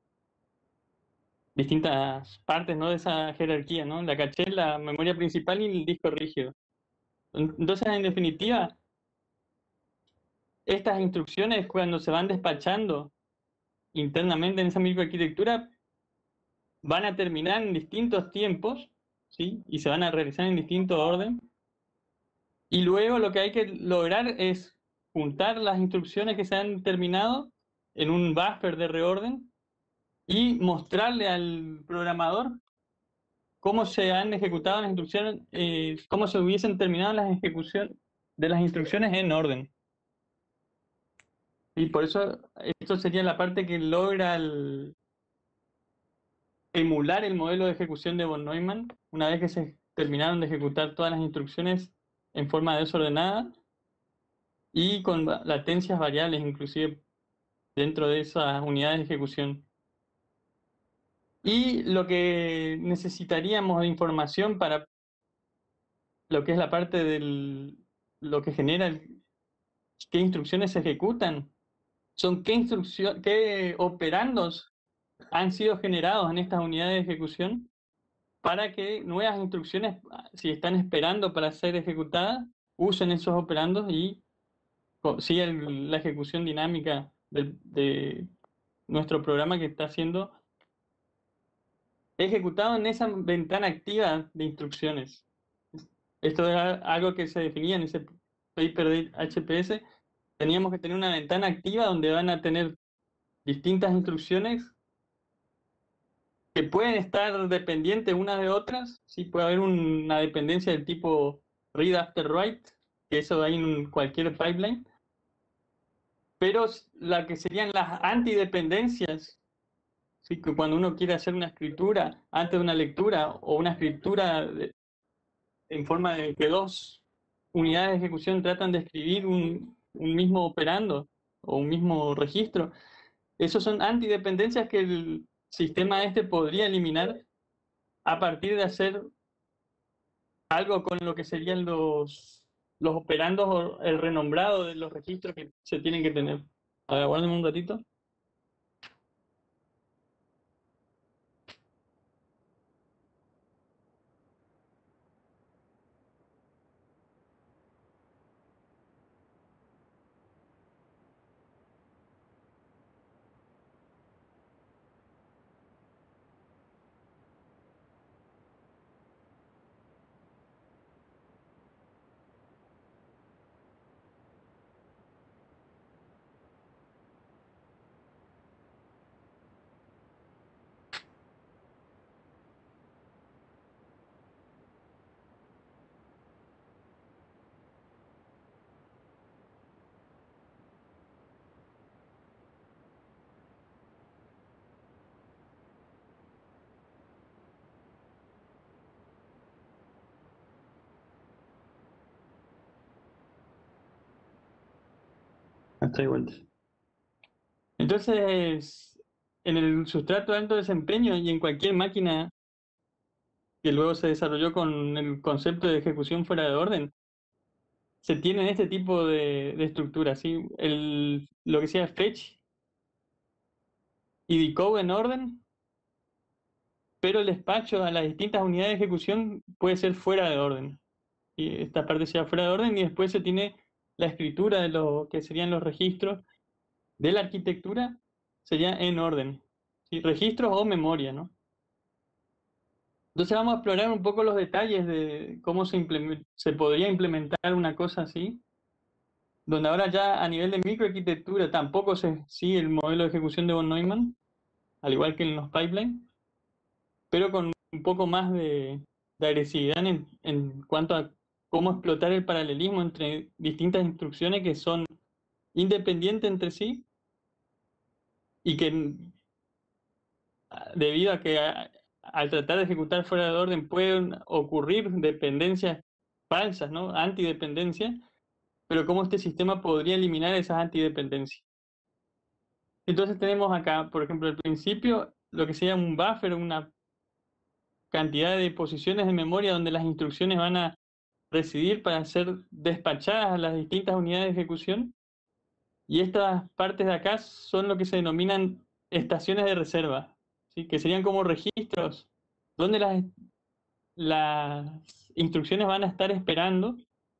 [SPEAKER 1] distintas partes, ¿no? De esa jerarquía, ¿no? La caché, la memoria principal y el disco rígido. Entonces, en definitiva, estas instrucciones cuando se van despachando internamente en esa microarquitectura van a terminar en distintos tiempos, ¿sí? Y se van a realizar en distinto orden. Y luego lo que hay que lograr es juntar las instrucciones que se han terminado en un buffer de reorden y mostrarle al programador cómo se han ejecutado las instrucciones, eh, cómo se hubiesen terminado las ejecuciones de las instrucciones en orden. Y por eso esto sería la parte que logra el, emular el modelo de ejecución de von Neumann, una vez que se terminaron de ejecutar todas las instrucciones en forma desordenada y con latencias variables inclusive dentro de esas unidades de ejecución. Y lo que necesitaríamos de información para lo que es la parte del lo que genera el- qué instrucciones se ejecutan, son qué instrucción, qué operandos han sido generados en estas unidades de ejecución para que nuevas instrucciones, si están esperando para ser ejecutadas, usen esos operandos y co- sigan la ejecución dinámica del- de nuestro programa que está siendo ejecutado en esa ventana activa de instrucciones. Esto era algo que se definía en ese paper de H P S. Teníamos que tener una ventana activa donde van a tener distintas instrucciones que pueden estar dependientes unas de otras. Sí, puede haber una dependencia del tipo read after write, que eso hay en cualquier pipeline. Pero la que serían las antidependencias, ¿sí? Que cuando uno quiere hacer una escritura antes de una lectura o una escritura de- en forma de que dos unidades de ejecución tratan de escribir un, un mismo operando o un mismo registro, esos son antidependencias que el sistema este podría eliminar a partir de hacer algo con lo que serían los, los operandos o el renombrado de los registros que se tienen que tener. A ver, aguárdenme un ratito. Estoy de vuelta. Entonces, en el sustrato de alto desempeño y en cualquier máquina que luego se desarrolló con el concepto de ejecución fuera de orden, se tienen este tipo de, de estructuras, ¿sí? El, lo que sea fetch y decode en orden, pero el despacho a las distintas unidades de ejecución puede ser fuera de orden. Y esta parte sea fuera de orden y después se tiene la escritura de lo que serían los registros de la arquitectura, sería en orden. ¿Sí? Registros o memoria, ¿no? Entonces vamos a explorar un poco los detalles de cómo se, se podría implementar una cosa así, donde ahora ya a nivel de microarquitectura tampoco se sigue el modelo de ejecución de von Neumann, al igual que en los pipelines, pero con un poco más de, de agresividad en, en cuanto a cómo explotar el paralelismo entre distintas instrucciones que son independientes entre sí y que debido a que a, al tratar de ejecutar fuera de orden pueden ocurrir dependencias falsas, ¿no? Antidependencias, pero cómo este sistema podría eliminar esas antidependencias. Entonces tenemos acá, por ejemplo, al principio lo que se llama un buffer, una cantidad de posiciones de memoria donde las instrucciones van a residir para ser despachadas a las distintas unidades de ejecución. Y estas partes de acá son lo que se denominan estaciones de reserva, ¿sí? Que serían como registros donde las, las instrucciones van a estar esperando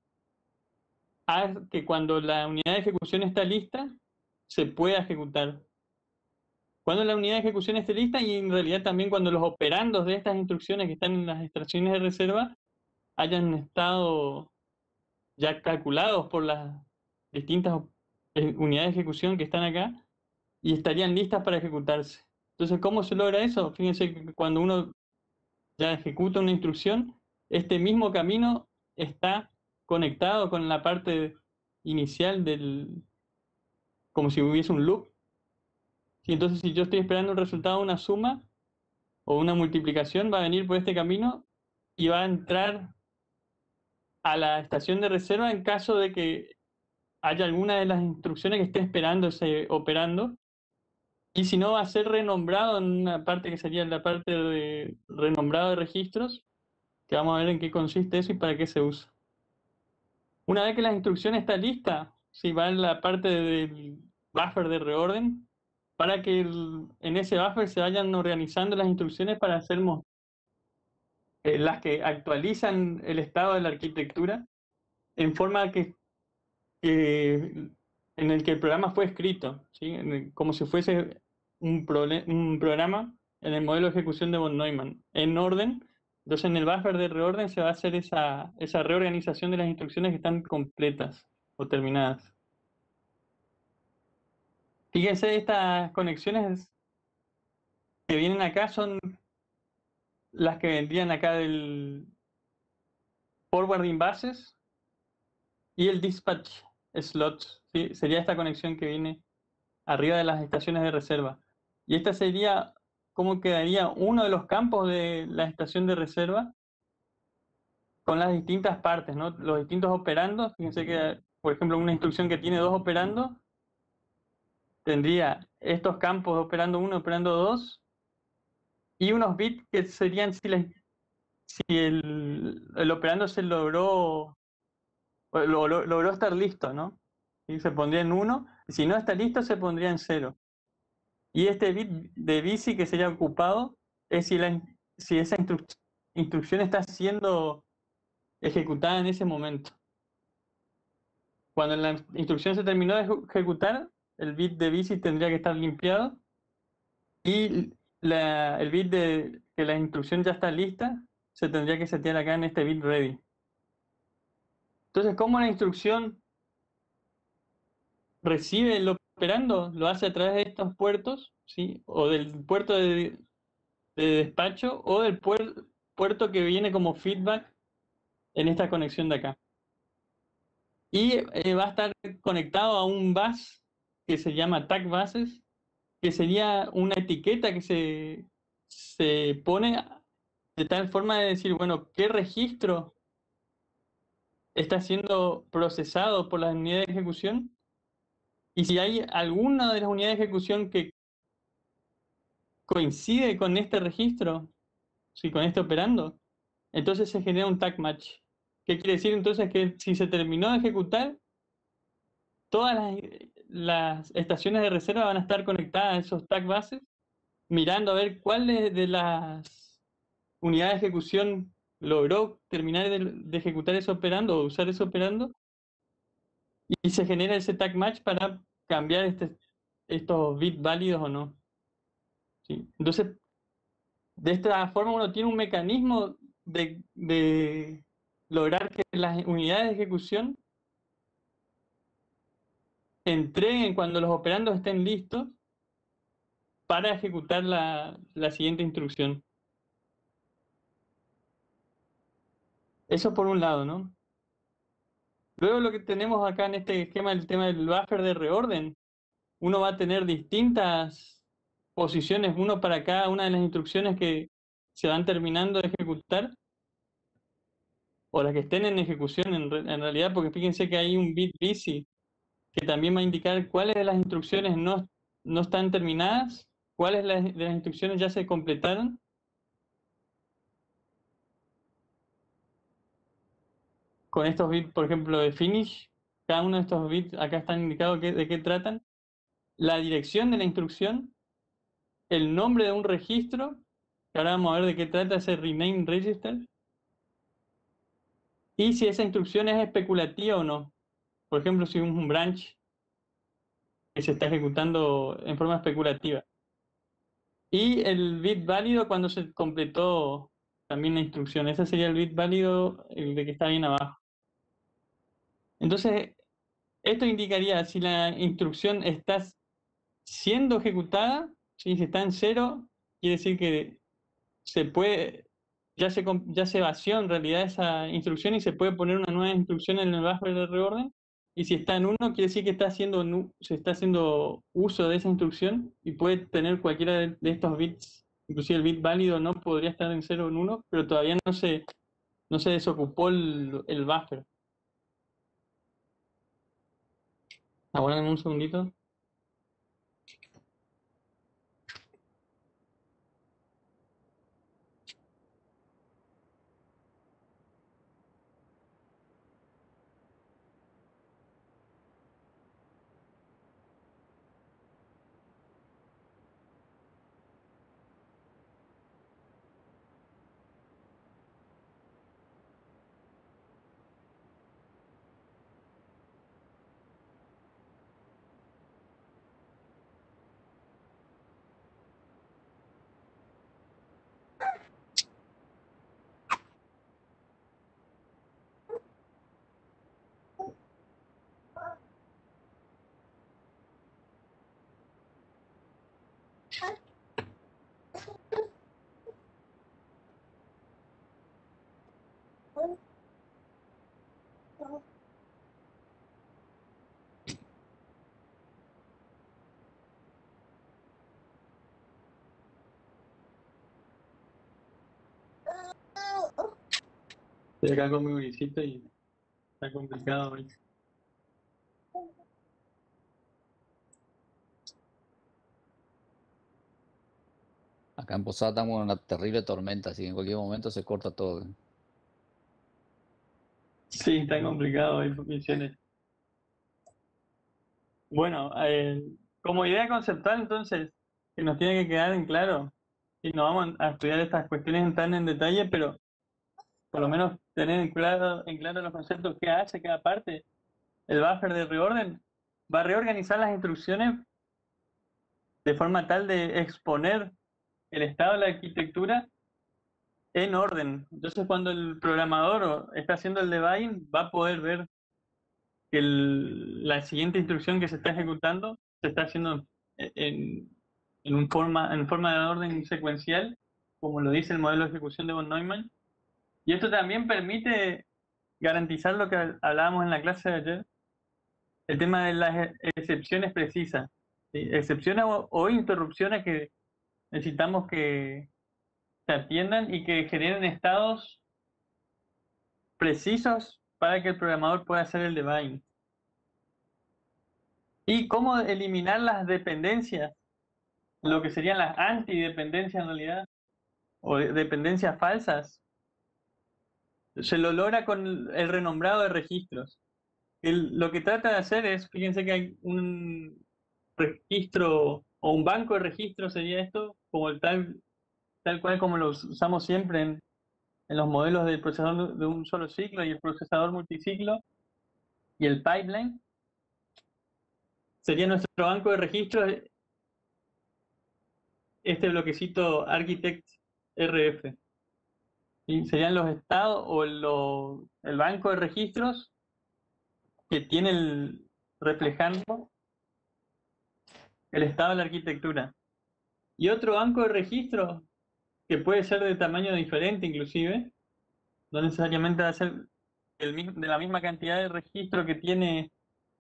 [SPEAKER 1] a que cuando la unidad de ejecución está lista, se pueda ejecutar. Cuando la unidad de ejecución esté lista y en realidad también cuando los operandos de estas instrucciones que están en las estaciones de reserva hayan estado ya calculados por las distintas unidades de ejecución que están acá y estarían listas para ejecutarse. Entonces, ¿cómo se logra eso? Fíjense que cuando uno ya ejecuta una instrucción, este mismo camino está conectado con la parte inicial del, como si hubiese un loop. Y entonces, si yo estoy esperando un resultado de una suma o una multiplicación, va a venir por este camino y va a entrar a la estación de reserva en caso de que haya alguna de las instrucciones que esté esperando ese operando. Y si no, va a ser renombrado en una parte que sería la parte de renombrado de registros, que vamos a ver en qué consiste eso y para qué se usa. Una vez que la instrucción está lista, si va en la parte del buffer de reorden, para que el, en ese buffer se vayan organizando las instrucciones para hacer eh, las que actualizan el estado de la arquitectura en forma que, que en el que el programa fue escrito, ¿sí? El, como si fuese un, un programa en el modelo de ejecución de von Neumann, en orden. Entonces en el buffer de reorden se va a hacer esa, esa reorganización de las instrucciones que están completas o terminadas. Fíjense, estas conexiones que vienen acá son las que vendrían acá del forwarding buses y el dispatch slots, ¿sí? Sería esta conexión que viene arriba de las estaciones de reserva. Y esta sería cómo quedaría uno de los campos de la estación de reserva con las distintas partes, ¿no? Los distintos operandos. Fíjense que, por ejemplo, una instrucción que tiene dos operandos tendría estos campos de operando uno, operando dos, y unos bits que serían si, la, si el, el operando se logró, lo, lo, logró estar listo, ¿no? Y se pondría en uno, y si no está listo se pondría en cero. Y este bit de bici que sería ocupado es si, la, si esa instru instrucción está siendo ejecutada en ese momento. Cuando la instrucción se terminó de ejecutar, el bit de bici tendría que estar limpiado y la, el bit de que la instrucción ya está lista se tendría que setear acá en este bit ready. Entonces, ¿cómo la instrucción recibe el operando? Lo hace a través de estos puertos, ¿sí? O del puerto de, de despacho o del puer, puerto que viene como feedback en esta conexión de acá. Y eh, va a estar conectado a un bus que se llama tag buses, que sería una etiqueta que se, se pone de tal forma de decir, bueno, ¿qué registro está siendo procesado por las unidades de ejecución? Y si hay alguna de las unidades de ejecución que coincide con este registro, ¿sí? Con este operando, entonces se genera un tag match. ¿Qué quiere decir entonces? Que si se terminó de ejecutar, todas las, las estaciones de reserva van a estar conectadas a esos tag bases, mirando a ver cuáles de las unidades de ejecución logró terminar de, de ejecutar ese operando o usar ese operando, y se genera ese tag match para cambiar este, estos bits válidos o no. ¿Sí? Entonces, De esta forma uno tiene un mecanismo de, de lograr que las unidades de ejecución entreguen cuando los operandos estén listos para ejecutar la, la siguiente instrucción. Eso por un lado, ¿no? Luego lo que tenemos acá en este esquema, el tema del buffer de reorden, uno va a tener distintas posiciones, uno para cada una de las instrucciones que se van terminando de ejecutar, o las que estén en ejecución en, re- en realidad, porque fíjense que hay un bit busy que también va a indicar cuáles de las instrucciones no, no están terminadas, cuáles de las, de las instrucciones ya se completaron. Con estos bits, por ejemplo, de finish, cada uno de estos bits acá están indicados que- de qué tratan, la dirección de la instrucción, el nombre de un registro, que ahora vamos a ver de qué trata ese rename register, y si esa instrucción es especulativa o no. Por ejemplo, si es un branch que se está ejecutando en forma especulativa. Y el bit válido cuando se completó también la instrucción. Ese sería el bit válido, el de que está bien abajo. Entonces, esto indicaría si la instrucción está siendo ejecutada, ¿sí? Si está en cero, quiere decir que se puede, ya se, com- ya se vació en realidad esa instrucción y se puede poner una nueva instrucción en el buffer de reorden. Y si está en uno, quiere decir que está haciendo, nu- se está haciendo uso de esa instrucción y puede tener cualquiera de, de estos bits, inclusive el bit válido no podría estar en cero o en uno, pero todavía no se, no se desocupó el, el buffer. Aguarden un segundito. Estoy acá con mi grisito y está complicado hoy.
[SPEAKER 2] Acá en Posada estamos en una terrible tormenta, así que en cualquier momento se corta todo.
[SPEAKER 1] Sí, está complicado hoy misiones. Bueno, eh, como idea conceptual, entonces, que nos tiene que quedar en claro, y no vamos a estudiar estas cuestiones tan en detalle, pero por lo menos tener en claro, en claro los conceptos que hace cada parte. El buffer de reorden va a reorganizar las instrucciones de forma tal de exponer el estado de la arquitectura en orden. Entonces, cuando el programador o- está haciendo el debugging, va a poder ver que el- la siguiente instrucción que se está ejecutando se está haciendo en, en, un forma, en forma de orden secuencial, como lo dice el modelo de ejecución de von Neumann. Y esto también permite garantizar lo que hablábamos en la clase de ayer, el tema de las e- excepciones precisas, ¿sí? Excepciones o, o interrupciones que necesitamos que se atiendan y que generen estados precisos para que el programador pueda hacer el debugging. Y cómo eliminar las dependencias, lo que serían las antidependencias en realidad, o de- dependencias falsas, se lo logra con el renombrado de registros. El- lo que trata de hacer es, fíjense que hay un registro o un banco de registros sería esto, como el tal, tal cual como lo usamos siempre en, en los modelos del procesador de un solo ciclo y el procesador multiciclo y el pipeline. Sería nuestro banco de registros, este bloquecito architect R F. ¿Sí? Serían los estados o lo- el banco de registros que tiene el, reflejando el estado de la arquitectura. Y otro banco de registros que puede ser de tamaño diferente inclusive, no necesariamente va a ser el, de la misma cantidad de registro que tiene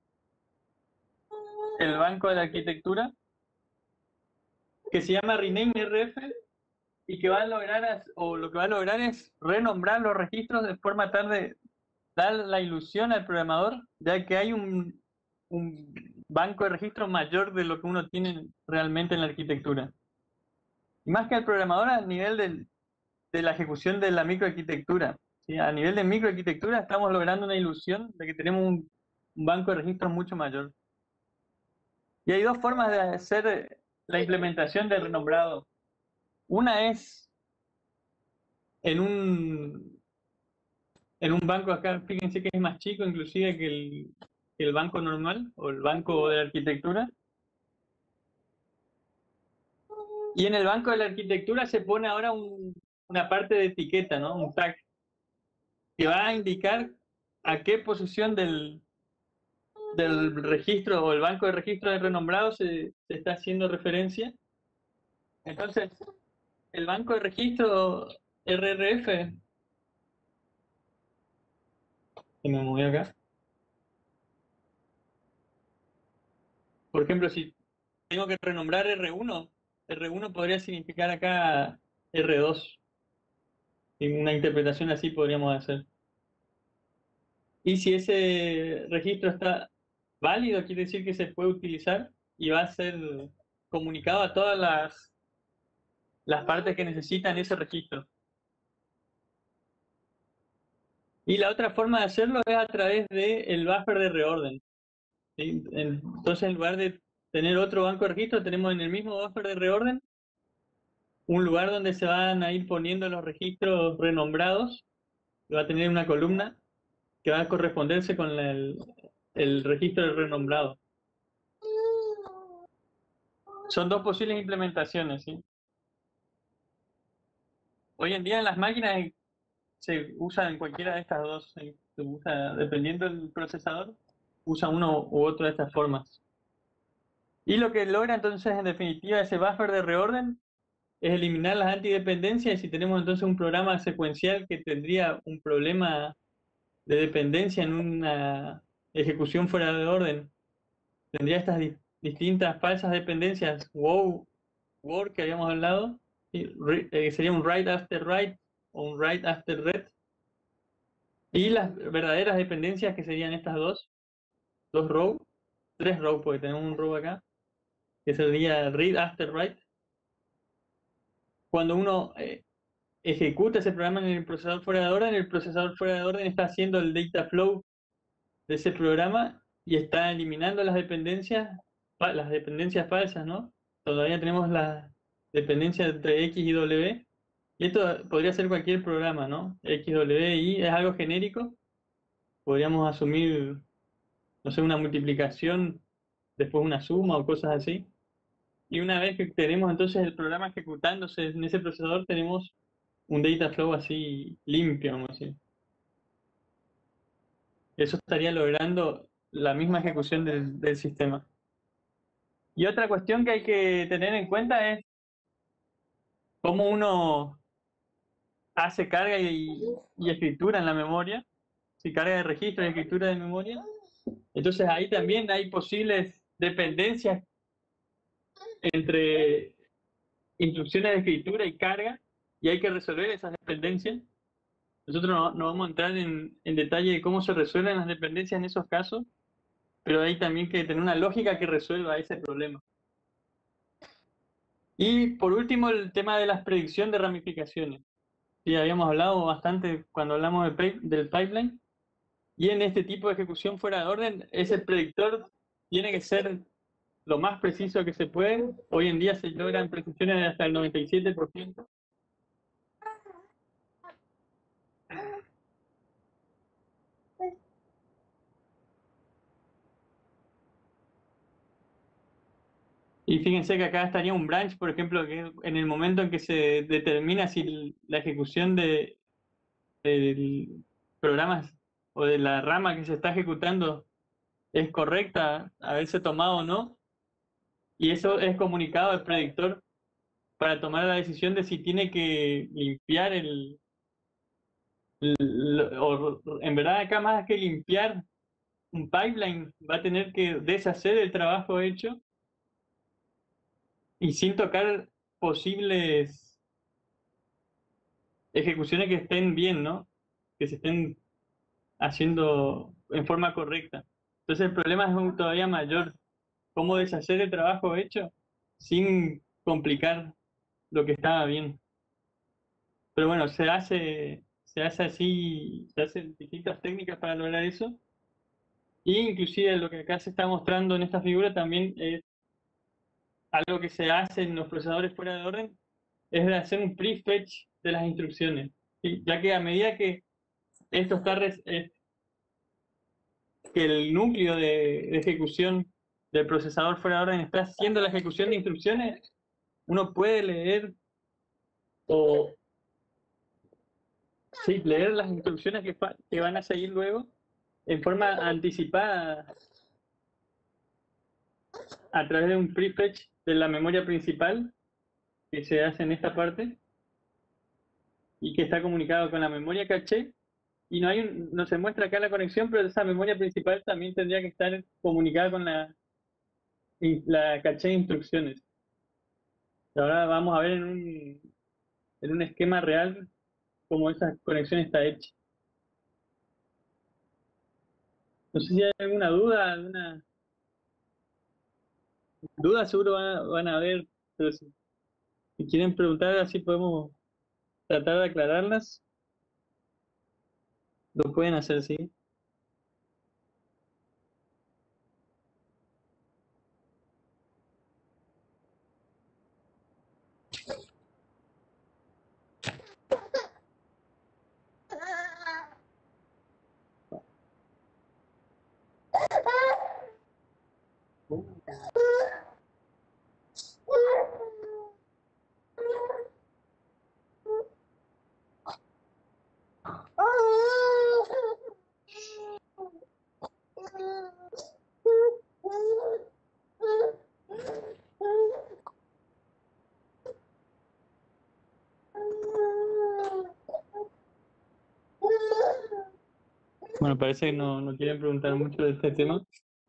[SPEAKER 1] el banco de la arquitectura, que se llama Rename R F, y que va a lograr, o lo que va a lograr es renombrar los registros de forma tal de dar la ilusión al programador de que hay un, un banco de registros mayor de lo que uno tiene realmente en la arquitectura. Y más que al programador a nivel del, de la ejecución de la microarquitectura. ¿Sí? A nivel de microarquitectura estamos logrando una ilusión de que tenemos un, un banco de registros mucho mayor. Y hay dos formas de hacer la implementación del renombrado. Una es en un, en un banco acá, fíjense que es más chico inclusive que el, que el banco normal o el banco de la arquitectura. Y en el banco de la arquitectura se pone ahora un, una parte de etiqueta, ¿no? Un tag, que va a indicar a qué posición del, del registro o el banco de registro de renombrado se, se está haciendo referencia. Entonces, el banco de registro R R F, que me moví acá. Por ejemplo, si tengo que renombrar R uno, R uno podría significar acá R dos. Y una interpretación así podríamos hacer. Y si ese registro está válido, quiere decir que se puede utilizar y va a ser comunicado a todas las, las partes que necesitan ese registro. Y la otra forma de hacerlo es a través del buffer de reorden. ¿Sí? Entonces, en lugar de tener otro banco de registros, tenemos en el mismo buffer de reorden un lugar donde se van a ir poniendo los registros renombrados, que va a tener una columna que va a corresponderse con el, el registro de renombrado. Son dos posibles implementaciones, ¿sí? Hoy en día en las máquinas se usa en cualquiera de estas dos, ¿sí? Se usa, dependiendo del procesador, usa uno u otro de estas formas. Y lo que logra entonces en definitiva ese buffer de reorden es eliminar las antidependencias. Y si tenemos entonces un programa secuencial que tendría un problema de dependencia en una ejecución fuera de orden, tendría estas di distintas falsas dependencias, wow, word que habíamos hablado, y eh, sería un write after write o un write after read, y las verdaderas dependencias que serían estas dos, dos row, tres row, porque tenemos un row acá, que sería read after write. Cuando uno eh, ejecuta ese programa en el procesador fuera de orden, el procesador fuera de orden está haciendo el data flow de ese programa y está eliminando las dependencias, las dependencias falsas, ¿no? Todavía tenemos las dependencias entre X y W, y esto podría ser cualquier programa, ¿no? X, W, Y es algo genérico, podríamos asumir, no sé, una multiplicación, después una suma o cosas así. Y una vez que tenemos entonces el programa ejecutándose en ese procesador, tenemos un data flow así limpio, vamos a decir. Eso estaría logrando la misma ejecución del, del sistema. Y otra cuestión que hay que tener en cuenta es cómo uno hace carga y, y escritura en la memoria, si carga de registro y escritura de memoria. Entonces ahí también hay posibles dependencias entre instrucciones de escritura y carga, y hay que resolver esas dependencias. Nosotros no, no vamos a entrar en, en detalle de cómo se resuelven las dependencias en esos casos, pero hay también que tener una lógica que resuelva ese problema. Y por último, el tema de la predicción de ramificaciones. Sí, habíamos hablado bastante cuando hablamos de, del pipeline. Y en este tipo de ejecución fuera de orden, ese predictor tiene que ser lo más preciso que se puede. Hoy en día se logran precisiones de hasta el noventa y siete por ciento. Y fíjense que acá estaría un branch, por ejemplo, que en el momento en que se determina si la ejecución de, del programa o de la rama que se está ejecutando es correcta, haberse tomado o no, y eso es comunicado al predictor para tomar la decisión de si tiene que limpiar el, el- o en verdad acá más que limpiar un pipeline, va a tener que deshacer el trabajo hecho y sin tocar posibles ejecuciones que estén bien, ¿no? Que se estén haciendo en forma correcta. Entonces el problema es aún todavía mayor. ¿Cómo deshacer el trabajo hecho sin complicar lo que estaba bien? Pero bueno, se hace, se hace así, se hacen distintas técnicas para lograr eso. Y inclusive lo que acá se está mostrando en esta figura también es algo que se hace en los procesadores fuera de orden, es de hacer un prefetch de las instrucciones. ¿Sí? Ya que a medida que esto está res- eh, que el núcleo de, de ejecución del procesador fuera de orden está haciendo la ejecución de instrucciones, uno puede leer o sí, leer las instrucciones que, que van a seguir luego en forma anticipada a través de un prefetch de la memoria principal que se hace en esta parte y que está comunicado con la memoria caché. Y no hay un, no se muestra acá la conexión, pero esa memoria principal también tendría que estar comunicada con la, la caché de instrucciones. Y ahora vamos a ver en un, en un esquema real cómo esa conexión está hecha. No sé si hay alguna duda, alguna duda seguro van, van a haber, pero si, si quieren preguntar así podemos tratar de aclararlas, lo pueden hacer, sí. Bueno, parece que no, no quieren preguntar mucho de este tema.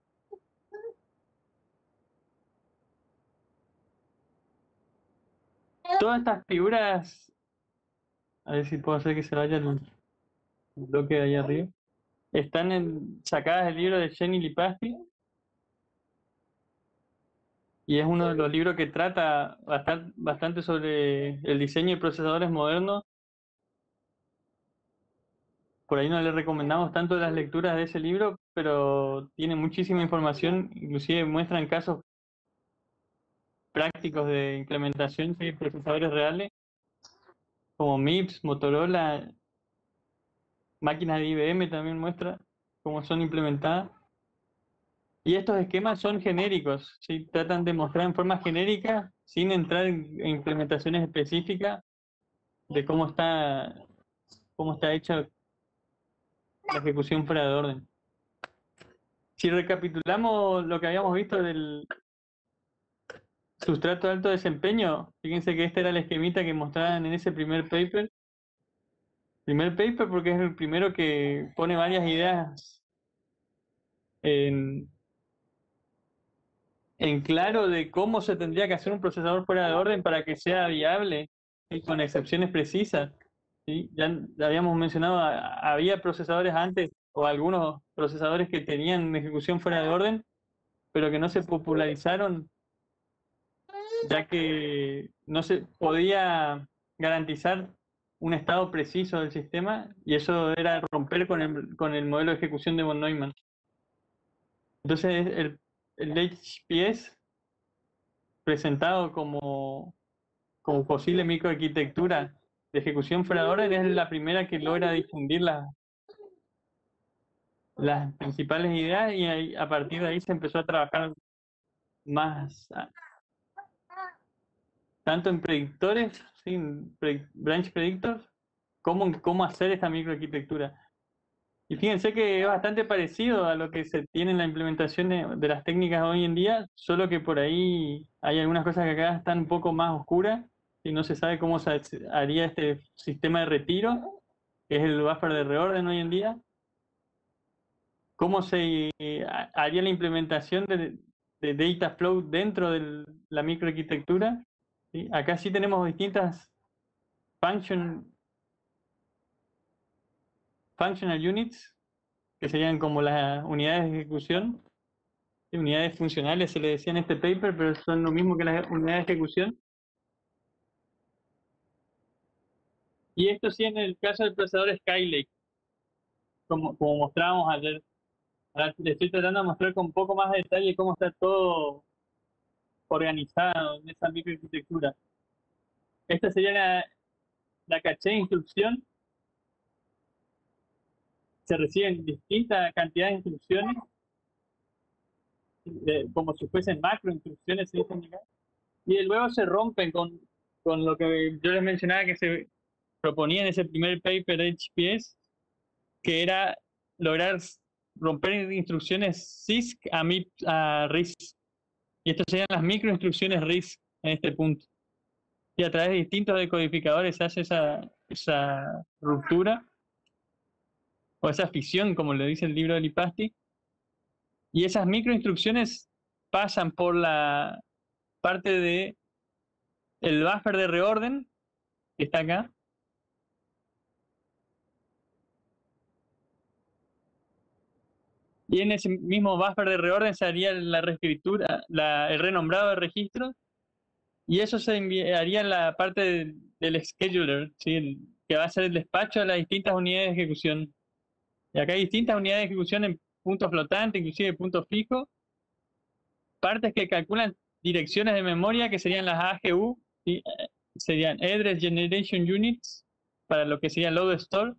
[SPEAKER 1] Todas estas figuras, a ver si puedo hacer que se vaya el bloque de ahí arriba, están en, sacadas del libro de Jenny Lipasti y es uno de los libros que trata bastante, bastante sobre el diseño de procesadores modernos. Por ahí no le recomendamos tanto las lecturas de ese libro, pero tiene muchísima información, inclusive muestran casos prácticos de implementación de procesadores reales, como MIPS, Motorola, máquinas de I B M también muestra cómo son implementadas. Y estos esquemas son genéricos, ¿sí? Tratan de mostrar en forma genérica, sin entrar en, en implementaciones específicas de cómo está, cómo está hecha la ejecución fuera de orden. Si recapitulamos lo que habíamos visto del sustrato de alto desempeño, fíjense que este era el esquemita que mostraban en ese primer paper. Primer paper porque es el primero que pone varias ideas en, en claro de cómo se tendría que hacer un procesador fuera de orden para que sea viable y con excepciones precisas. ¿Sí? Ya habíamos mencionado, había procesadores antes o algunos procesadores que tenían ejecución fuera de orden, pero que no se popularizaron ya que no se podía garantizar un estado preciso del sistema y eso era romper con el, con el modelo de ejecución de von Neumann. Entonces el, el H P S presentado como, como posible microarquitectura de ejecución fuera de orden es la primera que logra difundir las, las principales ideas y ahí, a partir de ahí se empezó a trabajar más tanto en predictores, ¿sí? En pre branch predictors, como en cómo hacer esta microarquitectura. Y fíjense que es bastante parecido a lo que se tiene en la implementación de, de las técnicas hoy en día, solo que por ahí hay algunas cosas que acá están un poco más oscuras y no se sabe cómo se haría este sistema de retiro, que es el buffer de reorden hoy en día. Cómo se eh, haría la implementación de, de data flow dentro de la microarquitectura. ¿Sí? Acá sí tenemos distintas function, functional units, que serían como las unidades de ejecución. ¿Sí? Unidades funcionales se le decía en este paper, pero son lo mismo que las unidades de ejecución. Y esto sí en el caso del procesador Skylake, como, como mostrábamos ayer. Ahora le estoy tratando de mostrar con un poco más de detalle cómo está todo organizado en esa microarquitectura. Esta sería la, la caché de instrucción. Se reciben distintas cantidades de instrucciones, de, como si fuesen macro instrucciones, se dicen acá, y luego se rompen con, con lo que yo les mencionaba que se proponía en ese primer paper de H P S, que era lograr romper instrucciones C I S C a, M I P, a R I S C. Y estas serían las microinstrucciones R I S C en este punto. Y a través de distintos decodificadores se hace esa, esa ruptura, o esa fisión, como le dice el libro de Lipasti. Y esas microinstrucciones pasan por la parte de el buffer de reorden, que está acá. Y en ese mismo buffer de reorden se haría la reescritura, la, el renombrado de registros. Y eso se enviaría a la parte del, del scheduler, ¿sí? El, que va a ser el despacho de las distintas unidades de ejecución. Y acá hay distintas unidades de ejecución en puntos flotantes, inclusive puntos fijos. Partes que calculan direcciones de memoria, que serían las A G U, ¿sí? Serían Address Generation Units, para lo que sería Load Store.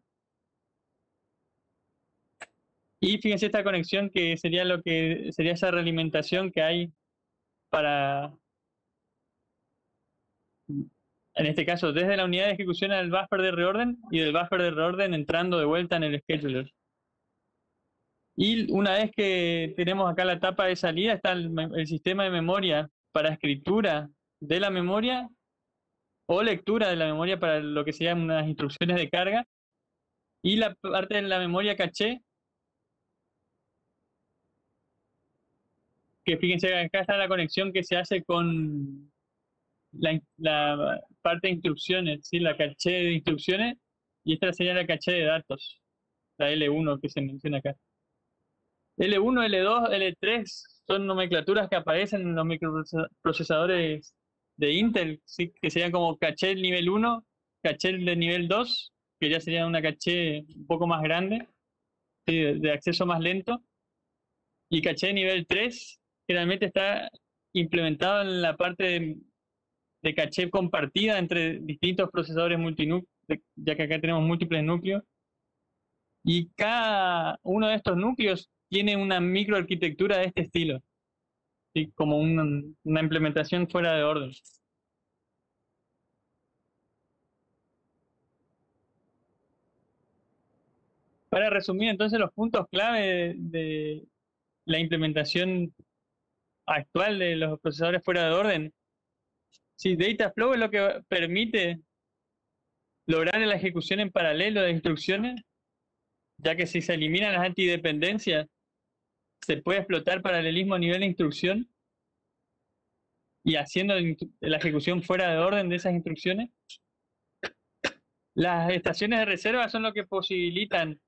[SPEAKER 1] Y fíjense esta conexión que sería lo que sería esa realimentación que hay para, en este caso, desde la unidad de ejecución al buffer de reorden y del buffer de reorden entrando de vuelta en el scheduler. Y una vez que tenemos acá la etapa de salida, está el, el sistema de memoria para escritura de la memoria o lectura de la memoria para lo que serían unas instrucciones de carga. Y la parte de la memoria caché, que fíjense acá está la conexión que se hace con la, la parte de instrucciones, ¿sí? La caché de instrucciones, y esta sería la caché de datos, la L uno que se menciona acá. L uno, L dos, L tres son nomenclaturas que aparecen en los microprocesadores de Intel, ¿sí? Que serían como caché nivel uno, caché de nivel dos, que ya sería una caché un poco más grande, ¿sí? de, de acceso más lento, y caché nivel tres generalmente está implementado en la parte de, de caché compartida entre distintos procesadores multinúcleos, ya que acá tenemos múltiples núcleos, y cada uno de estos núcleos tiene una microarquitectura de este estilo, ¿sí? Como una, una implementación fuera de orden. Para resumir entonces los puntos clave de, de la implementación actual de los procesadores fuera de orden. Sí, data flow es lo que permite lograr la ejecución en paralelo de instrucciones, ya que si se eliminan las antidependencias, se puede explotar paralelismo a nivel de instrucción y haciendo la ejecución fuera de orden de esas instrucciones. Las estaciones de reserva son lo que posibilitan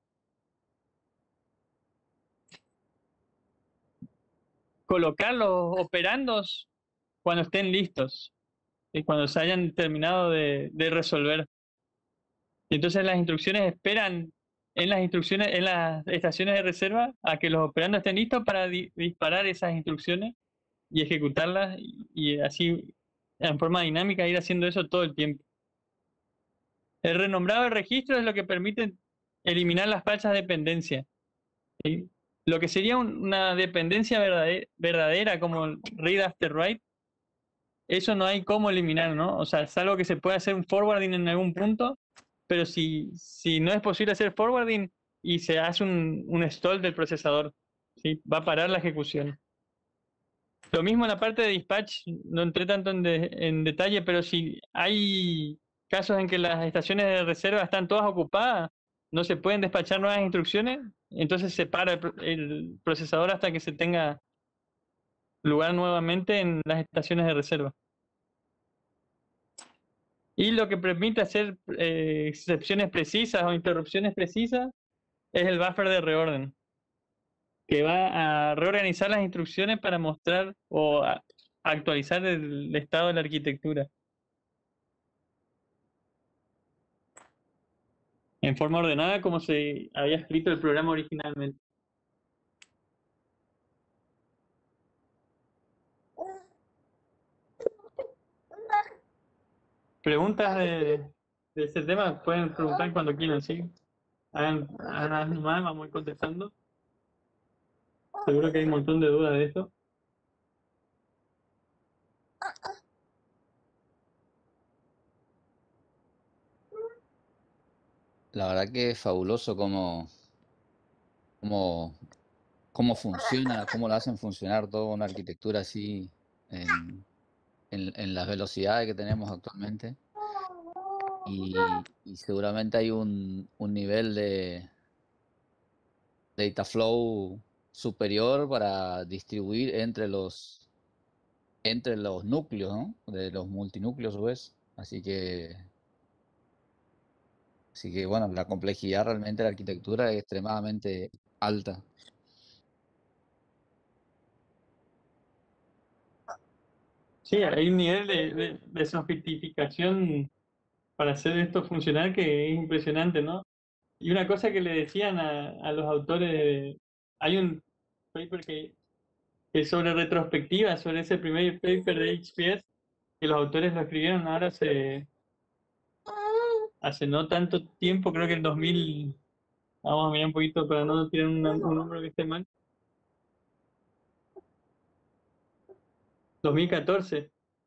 [SPEAKER 1] colocar los operandos cuando estén listos y cuando se hayan terminado de, de resolver. Y entonces las instrucciones esperan en las instrucciones, en las estaciones de reserva, a que los operandos estén listos para di disparar esas instrucciones y ejecutarlas, y, y así en forma dinámica ir haciendo eso todo el tiempo. El renombrado de registro es lo que permite eliminar las falsas dependencias, ¿sí? Lo que sería un, una dependencia verdadera, verdadera como read after write, eso no hay cómo eliminar, ¿no? O sea, salvo que se pueda hacer un forwarding en algún punto, pero si, si no es posible hacer forwarding y se hace un, un stall del procesador, ¿sí? Va a parar la ejecución. Lo mismo en la parte de dispatch, no entré tanto en, de- en detalle, pero si hay casos en que las estaciones de reserva están todas ocupadas, no se pueden despachar nuevas instrucciones, entonces se para el, pro- el procesador hasta que se tenga lugar nuevamente en las estaciones de reserva. Y lo que permite hacer eh, excepciones precisas o interrupciones precisas es el buffer de reorden, que va a reorganizar las instrucciones para mostrar o a- actualizar el estado de la arquitectura en forma ordenada como se había escrito el programa originalmente. Preguntas de, de ese tema pueden preguntar cuando quieran, ¿sí? Hagan, hagan nomás, vamos a ir contestando. Seguro que hay un montón de dudas de esto.
[SPEAKER 2] La verdad que es fabuloso cómo, cómo, cómo funciona, cómo lo hacen funcionar toda una arquitectura así en, en, en las velocidades que tenemos actualmente. Y, y seguramente hay un, un nivel de data flow superior para distribuir entre los, entre los núcleos, ¿no? De los multinúcleos, ¿ves? Así que, así que bueno, la complejidad realmente de la arquitectura es extremadamente alta.
[SPEAKER 1] Sí, hay un nivel de, de, de sofisticación para hacer esto funcionar que es impresionante, ¿no? Y una cosa que le decían a, a los autores, de- hay un paper que, que es sobre retrospectiva, sobre ese primer paper de H P S, que los autores lo escribieron ahora hace, hace no tanto tiempo, creo que en dos mil, vamos a mirar un poquito para no tirar un, un número que esté mal, dos mil catorce.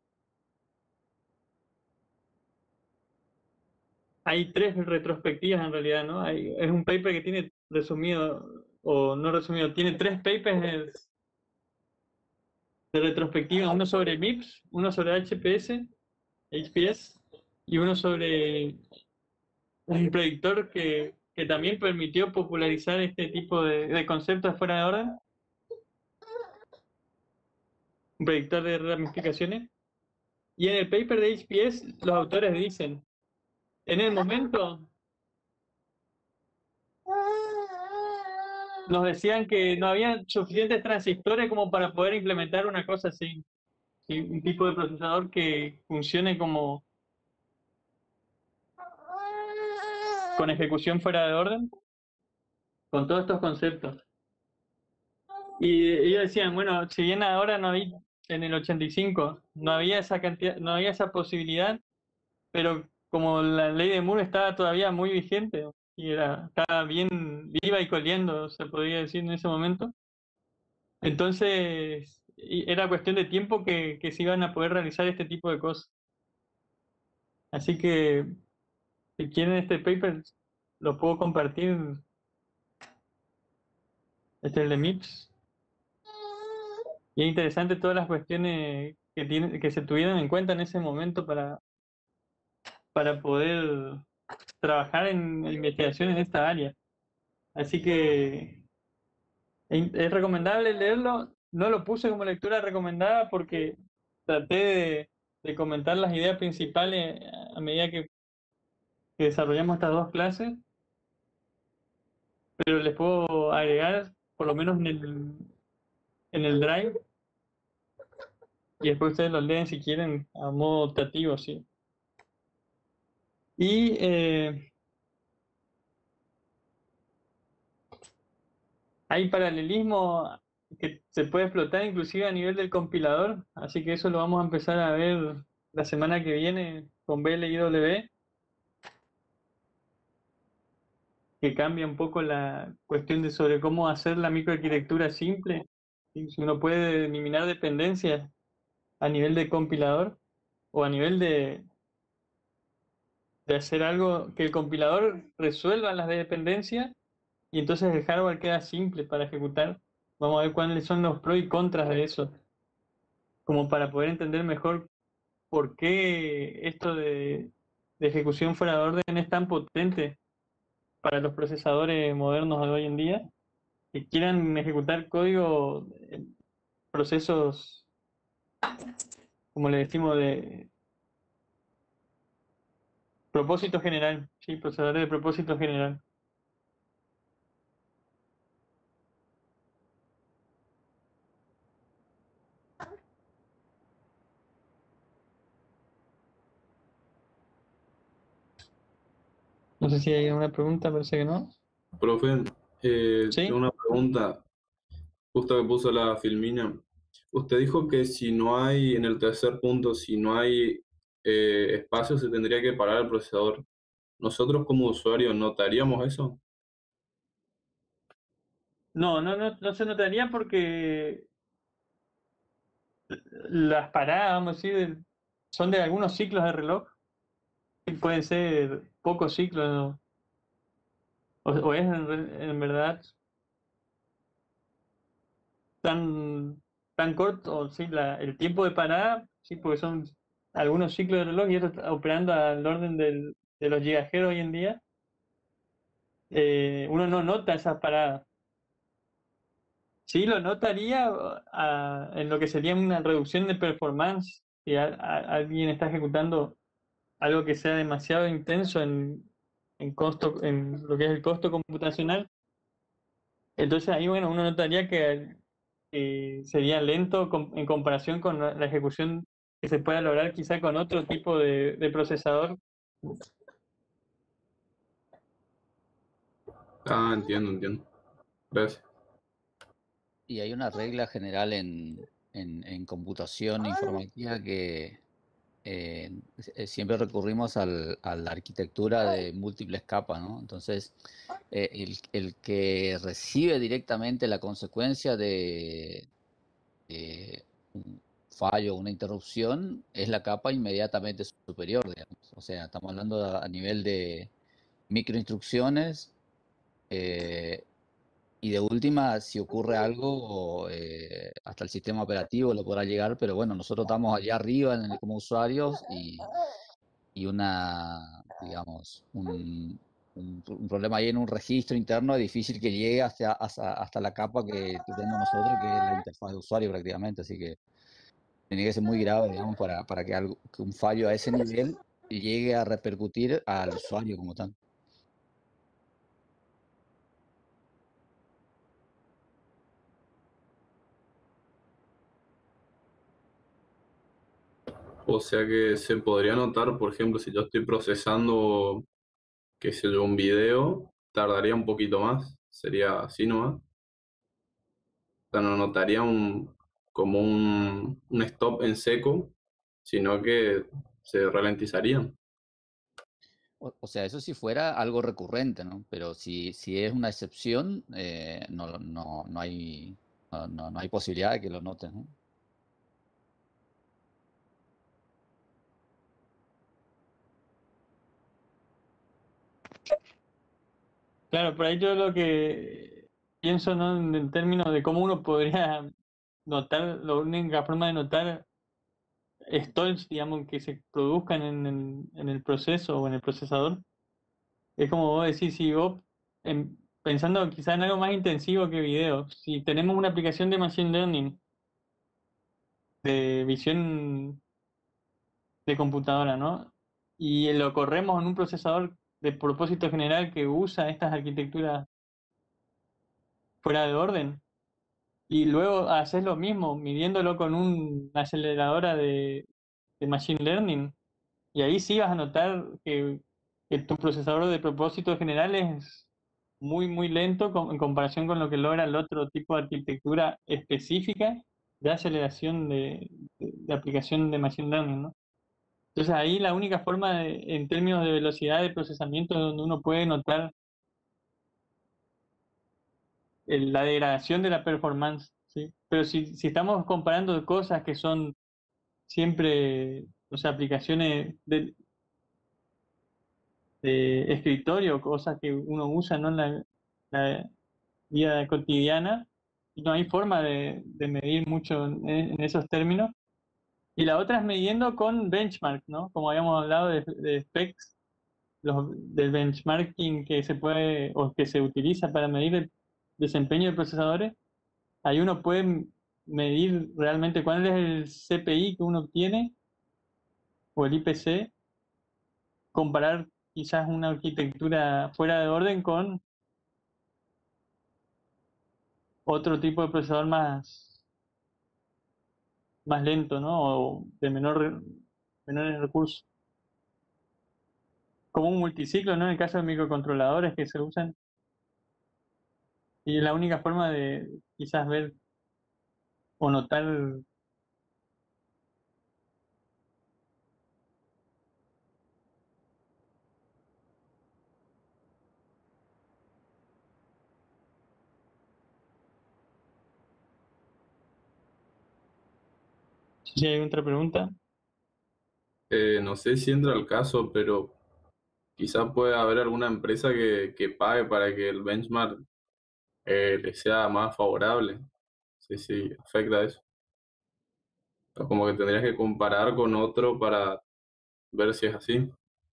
[SPEAKER 1] Hay tres retrospectivas en realidad, ¿no? Hay, es un paper que tiene resumido, o no resumido, tiene tres papers de retrospectiva, uno sobre M I P S, uno sobre H P S, H P S, y uno sobre un predictor que, que también permitió popularizar este tipo de, de conceptos fuera de orden, un predictor de ramificaciones. Y en el paper de H P S los autores dicen, en el momento nos decían que no había suficientes transistores como para poder implementar una cosa así, ¿sí? Un tipo de procesador que funcione como con ejecución fuera de orden, con todos estos conceptos. Y ellos decían, bueno, si bien ahora no hay, en el ochenta y cinco, no había esa cantidad, no había esa posibilidad, pero como la ley de Moore estaba todavía muy vigente y era, estaba bien viva y coliendo, se podría decir en ese momento, entonces y era cuestión de tiempo que, que se iban a poder realizar este tipo de cosas. Así que si quieren este paper, lo puedo compartir, este es el de M I P S. Y es interesante todas las cuestiones que, tiene, que se tuvieron en cuenta en ese momento para, para poder trabajar en investigación en esta área. Así que es, es recomendable leerlo. No lo puse como lectura recomendada porque traté de, de comentar las ideas principales a medida que, que desarrollamos estas dos clases, pero les puedo agregar, por lo menos en el, en el Drive, y después ustedes los leen si quieren a modo optativo, ¿sí? Y eh, hay paralelismo que se puede explotar inclusive a nivel del compilador, así que eso lo vamos a empezar a ver la semana que viene con B L I W, que cambia un poco la cuestión de sobre cómo hacer la microarquitectura simple, ¿sí? Si uno puede eliminar dependencias a nivel de compilador o a nivel de, de hacer algo que el compilador resuelva las dependencias y entonces el hardware queda simple para ejecutar. Vamos a ver cuáles son los pros y contras de eso, como para poder entender mejor por qué esto de, de ejecución fuera de orden es tan potente para los procesadores modernos de hoy en día, que quieran ejecutar código, en procesos, como le decimos, de propósito general, sí, procesadores de propósito general. No sé si hay alguna pregunta, parece que no.
[SPEAKER 4] Profe, eh, tengo
[SPEAKER 1] Sí,
[SPEAKER 4] una pregunta, justo que puso la Filmina. Usted dijo que si no hay, en el tercer punto, si no hay eh, espacio, se tendría que parar el procesador. ¿Nosotros como usuarios notaríamos eso?
[SPEAKER 1] no, no, no, no se notaría porque las paradas, vamos a decir, son de algunos ciclos de reloj, y pueden ser pocos ciclos, o, o es en, re- en verdad tan, tan corto, sí, la, el tiempo de parada, sí, porque son algunos ciclos de reloj y esto está operando al orden del, de los gigahertz hoy en día, eh, uno no nota esas paradas. Sí, lo notaría ah, en lo que sería una reducción de performance, si a- a- alguien está ejecutando algo que sea demasiado intenso en, en costo, en lo que es el costo computacional. Entonces ahí, bueno, uno notaría que, que sería lento com- en comparación con la, la ejecución que se pueda lograr quizá con otro tipo de, de procesador.
[SPEAKER 4] Ah, entiendo, entiendo. Gracias.
[SPEAKER 2] Y hay una regla general en, en, en computación informática que eh, eh, siempre recurrimos al- a la arquitectura de múltiples capas, ¿no? Entonces, eh, el, el que recibe directamente la consecuencia de, de un fallo o una interrupción es la capa inmediatamente superior, digamos. O sea, estamos hablando a, a nivel de microinstrucciones. eh, y de última, si ocurre algo, eh, hasta el sistema operativo lo podrá llegar, pero bueno, nosotros estamos allá arriba en el- como usuarios y, y una, digamos, un, un- un problema ahí en un registro interno es difícil que llegue hasta, hasta, hasta la capa que tenemos nosotros, que es la interfaz de usuario prácticamente, así que tiene que ser muy grave, digamos, para, para que, algo, que un fallo a ese nivel llegue a repercutir al usuario como tal.
[SPEAKER 4] O sea que se podría notar, por ejemplo, si yo estoy procesando, qué sé yo, un video, tardaría un poquito más. Sería así nomás. O sea, no notaría un, como un, un stop en seco, sino que se ralentizarían.
[SPEAKER 2] O, o sea, eso si fuera algo recurrente, ¿no? Pero si, si es una excepción, eh, no, no, no hay, no, no- no hay posibilidad de que lo noten, ¿no?
[SPEAKER 1] Claro, por ahí yo lo que pienso, ¿no? En, en términos de cómo uno podría notar, la única forma de notar stalls, digamos, que se produzcan en el, en el proceso o en el procesador. Es como vos decís, si vos, em, pensando quizá en algo más intensivo que video, si tenemos una aplicación de Machine Learning, de visión de computadora, ¿no? Y lo corremos en un procesador de propósito general que usa estas arquitecturas fuera de orden, y luego haces lo mismo, midiéndolo con un- una aceleradora de, de Machine Learning, y ahí sí vas a notar que, que tu procesador de propósito general es muy, muy lento com- en comparación con lo que logra el otro tipo de arquitectura específica de aceleración de, de- de aplicación de Machine Learning, ¿no? Entonces ahí la única forma de- en términos de velocidad de procesamiento donde uno puede notar el- la degradación de la performance, ¿sí? Pero si, si estamos comparando cosas que son siempre, o sea, aplicaciones de, de escritorio, cosas que uno usa, ¿no? En la, la vida cotidiana, y no hay forma de, de medir mucho en, en esos términos. Y la otra es midiendo con benchmark, ¿no? Como habíamos hablado de, de specs, los, del benchmarking que se puede o que se utiliza para medir el desempeño de procesadores. Ahí uno puede medir realmente cuál es el C P I que uno obtiene o el I P C, comparar quizás una arquitectura fuera de orden con otro tipo de procesador más, más lento, ¿no? O de menor, menores recursos. Como un multiciclo, ¿no? En el caso de microcontroladores que se usan. Y es la única forma de quizás ver o notar. Si hay otra pregunta.
[SPEAKER 4] Eh, no sé si entra al caso, pero quizás puede haber alguna empresa que, que pague para que el benchmark eh, le sea más favorable. Sí, sí, afecta eso. O como que tendrías que comparar con otro para ver si es así.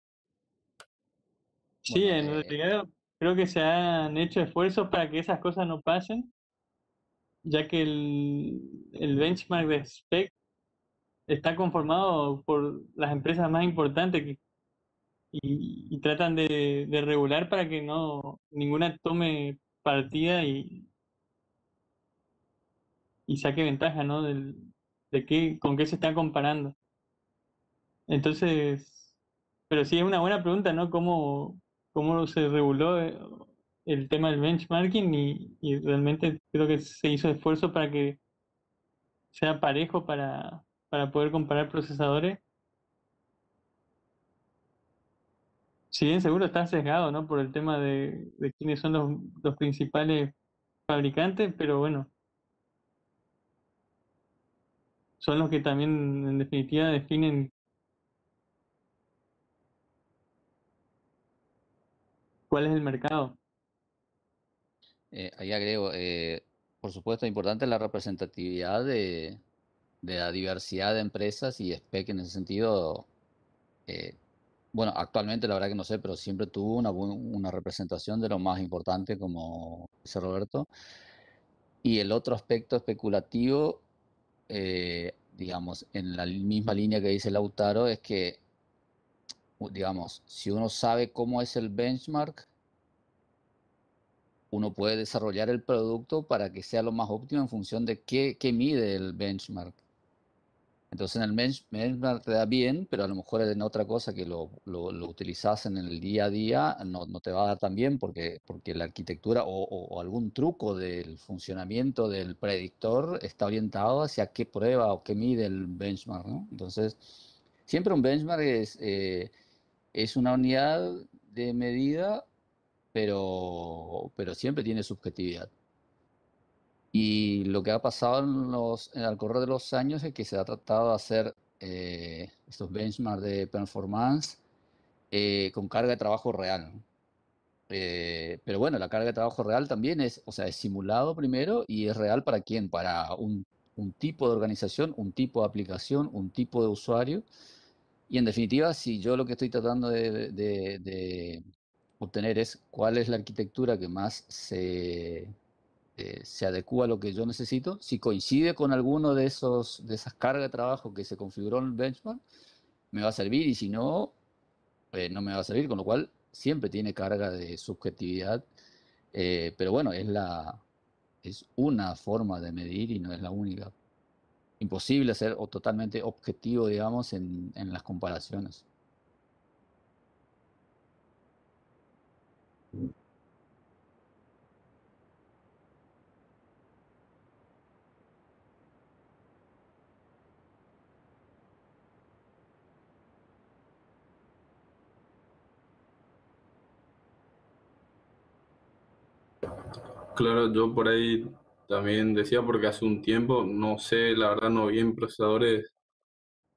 [SPEAKER 1] Sí,
[SPEAKER 2] Bueno,
[SPEAKER 1] en
[SPEAKER 2] eh,
[SPEAKER 1] realidad creo que se han hecho esfuerzos para que esas cosas no pasen, ya que el, el benchmark de spec está conformado por las empresas más importantes que- y, y tratan de, de regular para que no ninguna tome partida y, y saque ventaja, ¿no? Del, de qué, con qué se está comparando. Entonces, pero sí es una buena pregunta, ¿no? ¿Cómo, cómo se reguló eh, el tema del benchmarking y, y realmente creo que se hizo esfuerzo para que sea parejo para, para poder comparar procesadores? Si bien seguro está sesgado, ¿no? Por el tema de, de quiénes son los, los principales fabricantes, pero bueno, son los que también en definitiva definen cuál es el mercado.
[SPEAKER 2] eh, ahí agrego, eh, por supuesto, importante la representatividad de, de la diversidad de empresas y spec en ese sentido. eh, bueno, actualmente la verdad que no sé, pero siempre tuvo una, bu- una representación de lo más importante, como dice Roberto. Y el otro aspecto especulativo, eh, digamos, en la misma línea que dice Lautaro, es que, u- digamos, si uno sabe cómo es el benchmark, uno puede desarrollar el producto para que sea lo más óptimo en función de qué, qué mide el benchmark. Entonces en el bench- benchmark te da bien, pero a lo mejor en otra cosa que lo, lo, lo utilizas en el día a día no, no te va a dar tan bien porque, porque la arquitectura o, o- o algún truco del funcionamiento del predictor está orientado hacia qué prueba o qué mide el benchmark, ¿no? Entonces, siempre un benchmark es, eh, es una unidad de medida, pero, pero siempre tiene subjetividad. Y lo que ha pasado en los, en- al correr de los años es que se ha tratado de hacer eh, estos benchmarks de performance eh, con carga de trabajo real, ¿no? Eh, pero bueno, la carga de trabajo real también es, o sea, es simulado primero y es real para quién, para un, un tipo de organización, un tipo de aplicación, un tipo de usuario. Y en definitiva, si yo lo que estoy tratando de, de- de obtener es cuál es la arquitectura que más se eh, se adecua a lo que yo necesito. Si coincide con alguno de esos, de esas cargas de trabajo que se configuró en el benchmark, me va a servir y si no, eh, no me va a servir, con lo cual siempre tiene carga de subjetividad. Eh, pero bueno, es la, es una forma de medir y no es la única. Imposible ser o totalmente objetivo, digamos, en, en las comparaciones.
[SPEAKER 4] Claro, yo por ahí también decía porque hace un tiempo, no sé, la verdad no vi en procesadores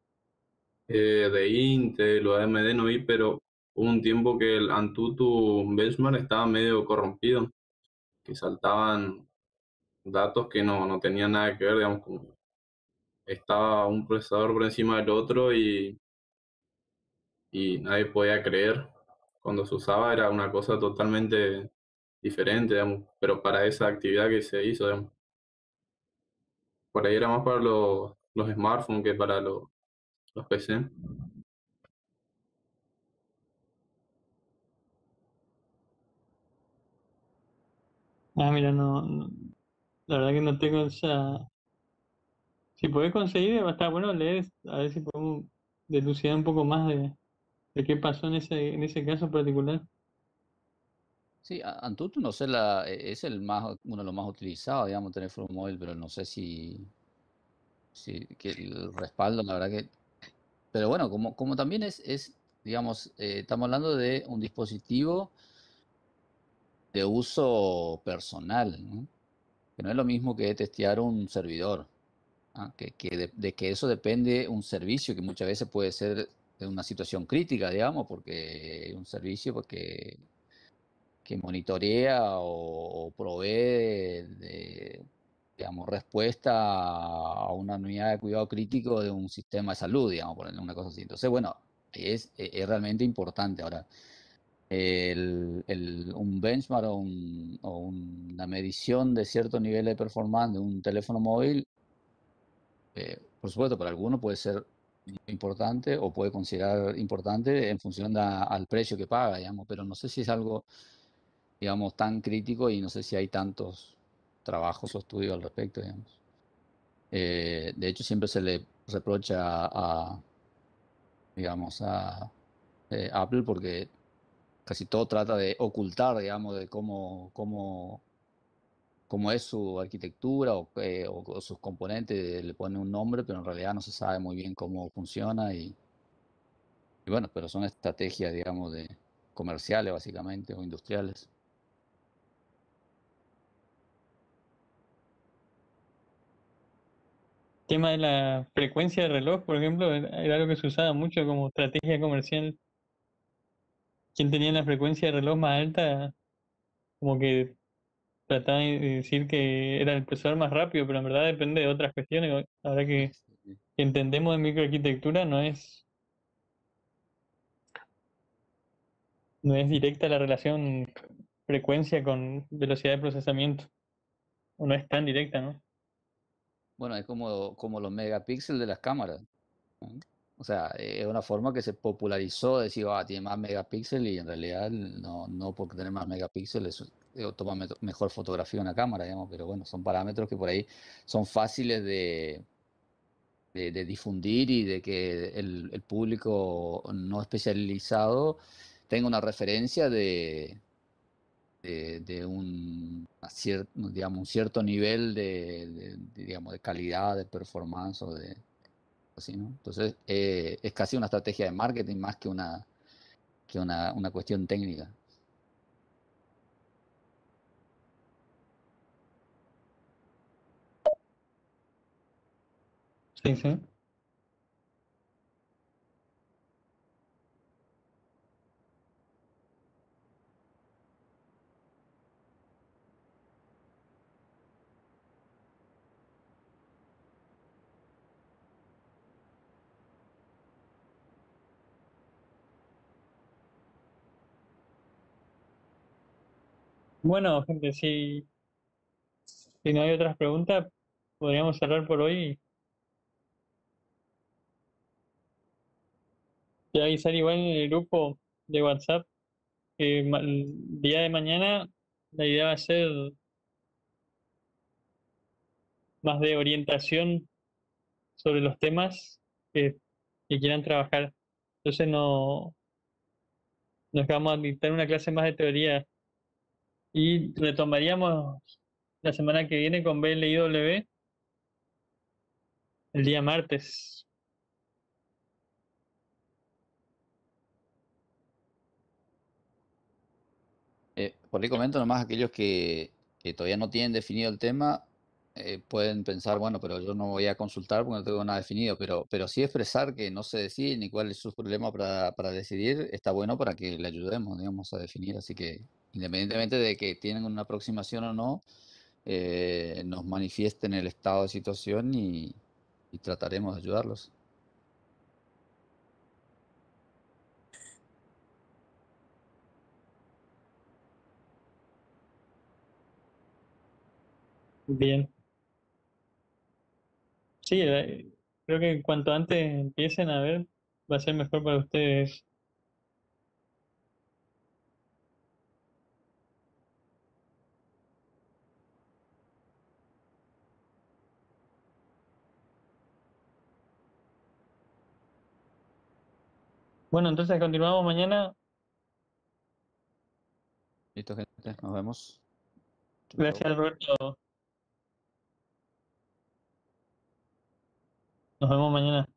[SPEAKER 4] Eh, de Intel o A M D no vi, pero hubo un tiempo que el Antutu Benchmark estaba medio corrompido, que saltaban datos que no, no tenían nada que ver, digamos, como estaba un procesador por encima del otro y, y nadie podía creer. Cuando se usaba era una cosa totalmente diferente, digamos, pero para esa actividad que se hizo, digamos. Por ahí era más para los, los smartphones que para los, los P C.
[SPEAKER 1] Ah, mira, no, no- la verdad que no tengo esa... Si podés conseguir, va a estar bueno leer, a ver si podemos delucidar un poco más de, de qué pasó en ese, en ese caso particular.
[SPEAKER 2] Sí, a- Antutu no sé, la, e- es el más, uno de los más utilizados, digamos, teléfono móvil, pero no sé si, si que el respaldo, la verdad que... Pero bueno, como, como también es, es digamos, eh, estamos hablando de un dispositivo de uso personal, ¿no? Que no es lo mismo que testear un servidor, ¿ah? Que, que de, de que eso depende un servicio que muchas veces puede ser de una situación crítica, digamos, porque un servicio porque, que monitorea o, o provee de, digamos, respuesta a una unidad de cuidado crítico de un sistema de salud, digamos, ponerle una cosa así. Entonces, bueno, es, es realmente importante. Ahora, el, el- un benchmark o, un- o una medición de cierto nivel de performance de un teléfono móvil, eh, por supuesto, para algunos puede ser muy importante o puede considerar importante en función de a- al precio que paga, digamos, pero no sé si es algo, digamos, tan crítico y no sé si hay tantos trabajos o estudios al respecto, digamos. Eh, de hecho, siempre se le reprocha a, digamos, a eh, Apple porque casi todo trata de ocultar, digamos, de cómo, cómo, cómo es su arquitectura o, eh, o- o sus componentes, le pone un nombre, pero en realidad no se sabe muy bien cómo funciona y, y bueno, pero son estrategias, digamos, de comerciales básicamente o industriales.
[SPEAKER 1] Tema de la frecuencia de reloj, por ejemplo, era era algo que se usaba mucho como estrategia comercial. Quien tenía la frecuencia de reloj más alta, como que trataba de decir que era el procesador más rápido, pero en verdad depende de otras cuestiones. Ahora que entendemos de microarquitectura, no es, no es directa la relación frecuencia con velocidad de procesamiento, o no es tan directa, ¿no?
[SPEAKER 2] Bueno, es como, como los megapíxeles de las cámaras, ¿no? O sea, eh, es una forma que se popularizó, decir, ah, tiene más megapíxeles y en realidad no, no porque tener más megapíxeles eso, eh, toma me- mejor fotografía una cámara, digamos, pero bueno, son parámetros que por ahí son fáciles de, de, de difundir y de que el, el público no especializado tenga una referencia de, de, de un, cier- digamos, un cierto nivel de, de- de, digamos, de calidad, de performance o de así, ¿no? Entonces, eh, es casi una estrategia de marketing más que una, que una, una cuestión técnica.
[SPEAKER 1] Sí, sí. Bueno, gente, si, si no hay otras preguntas, podríamos cerrar por hoy. Te voy a avisar igual en el grupo de WhatsApp que ma- el día de mañana la idea va a ser más de orientación sobre los temas que, que quieran trabajar. Entonces no nos vamos a dictar una clase más de teoría y retomaríamos la semana que viene con B L I W el día martes.
[SPEAKER 2] Eh, por ahí comento nomás aquellos que, que todavía no tienen definido el tema. eh, pueden pensar, bueno, pero yo no voy a consultar porque no tengo nada definido, pero, pero sí expresar que no se decide ni cuál es su problema para, para decidir, está bueno para que le ayudemos, digamos, a definir. Así que independientemente de que tienen una aproximación o no, eh, nos manifiesten el estado de situación y, y trataremos de ayudarlos.
[SPEAKER 1] Bien. Sí, eh, creo que cuanto antes empiecen a ver, va a ser mejor para ustedes. Bueno, entonces continuamos mañana.
[SPEAKER 2] Listo, gente, nos vemos. Chau, chau.
[SPEAKER 1] Gracias, Roberto. Nos vemos mañana.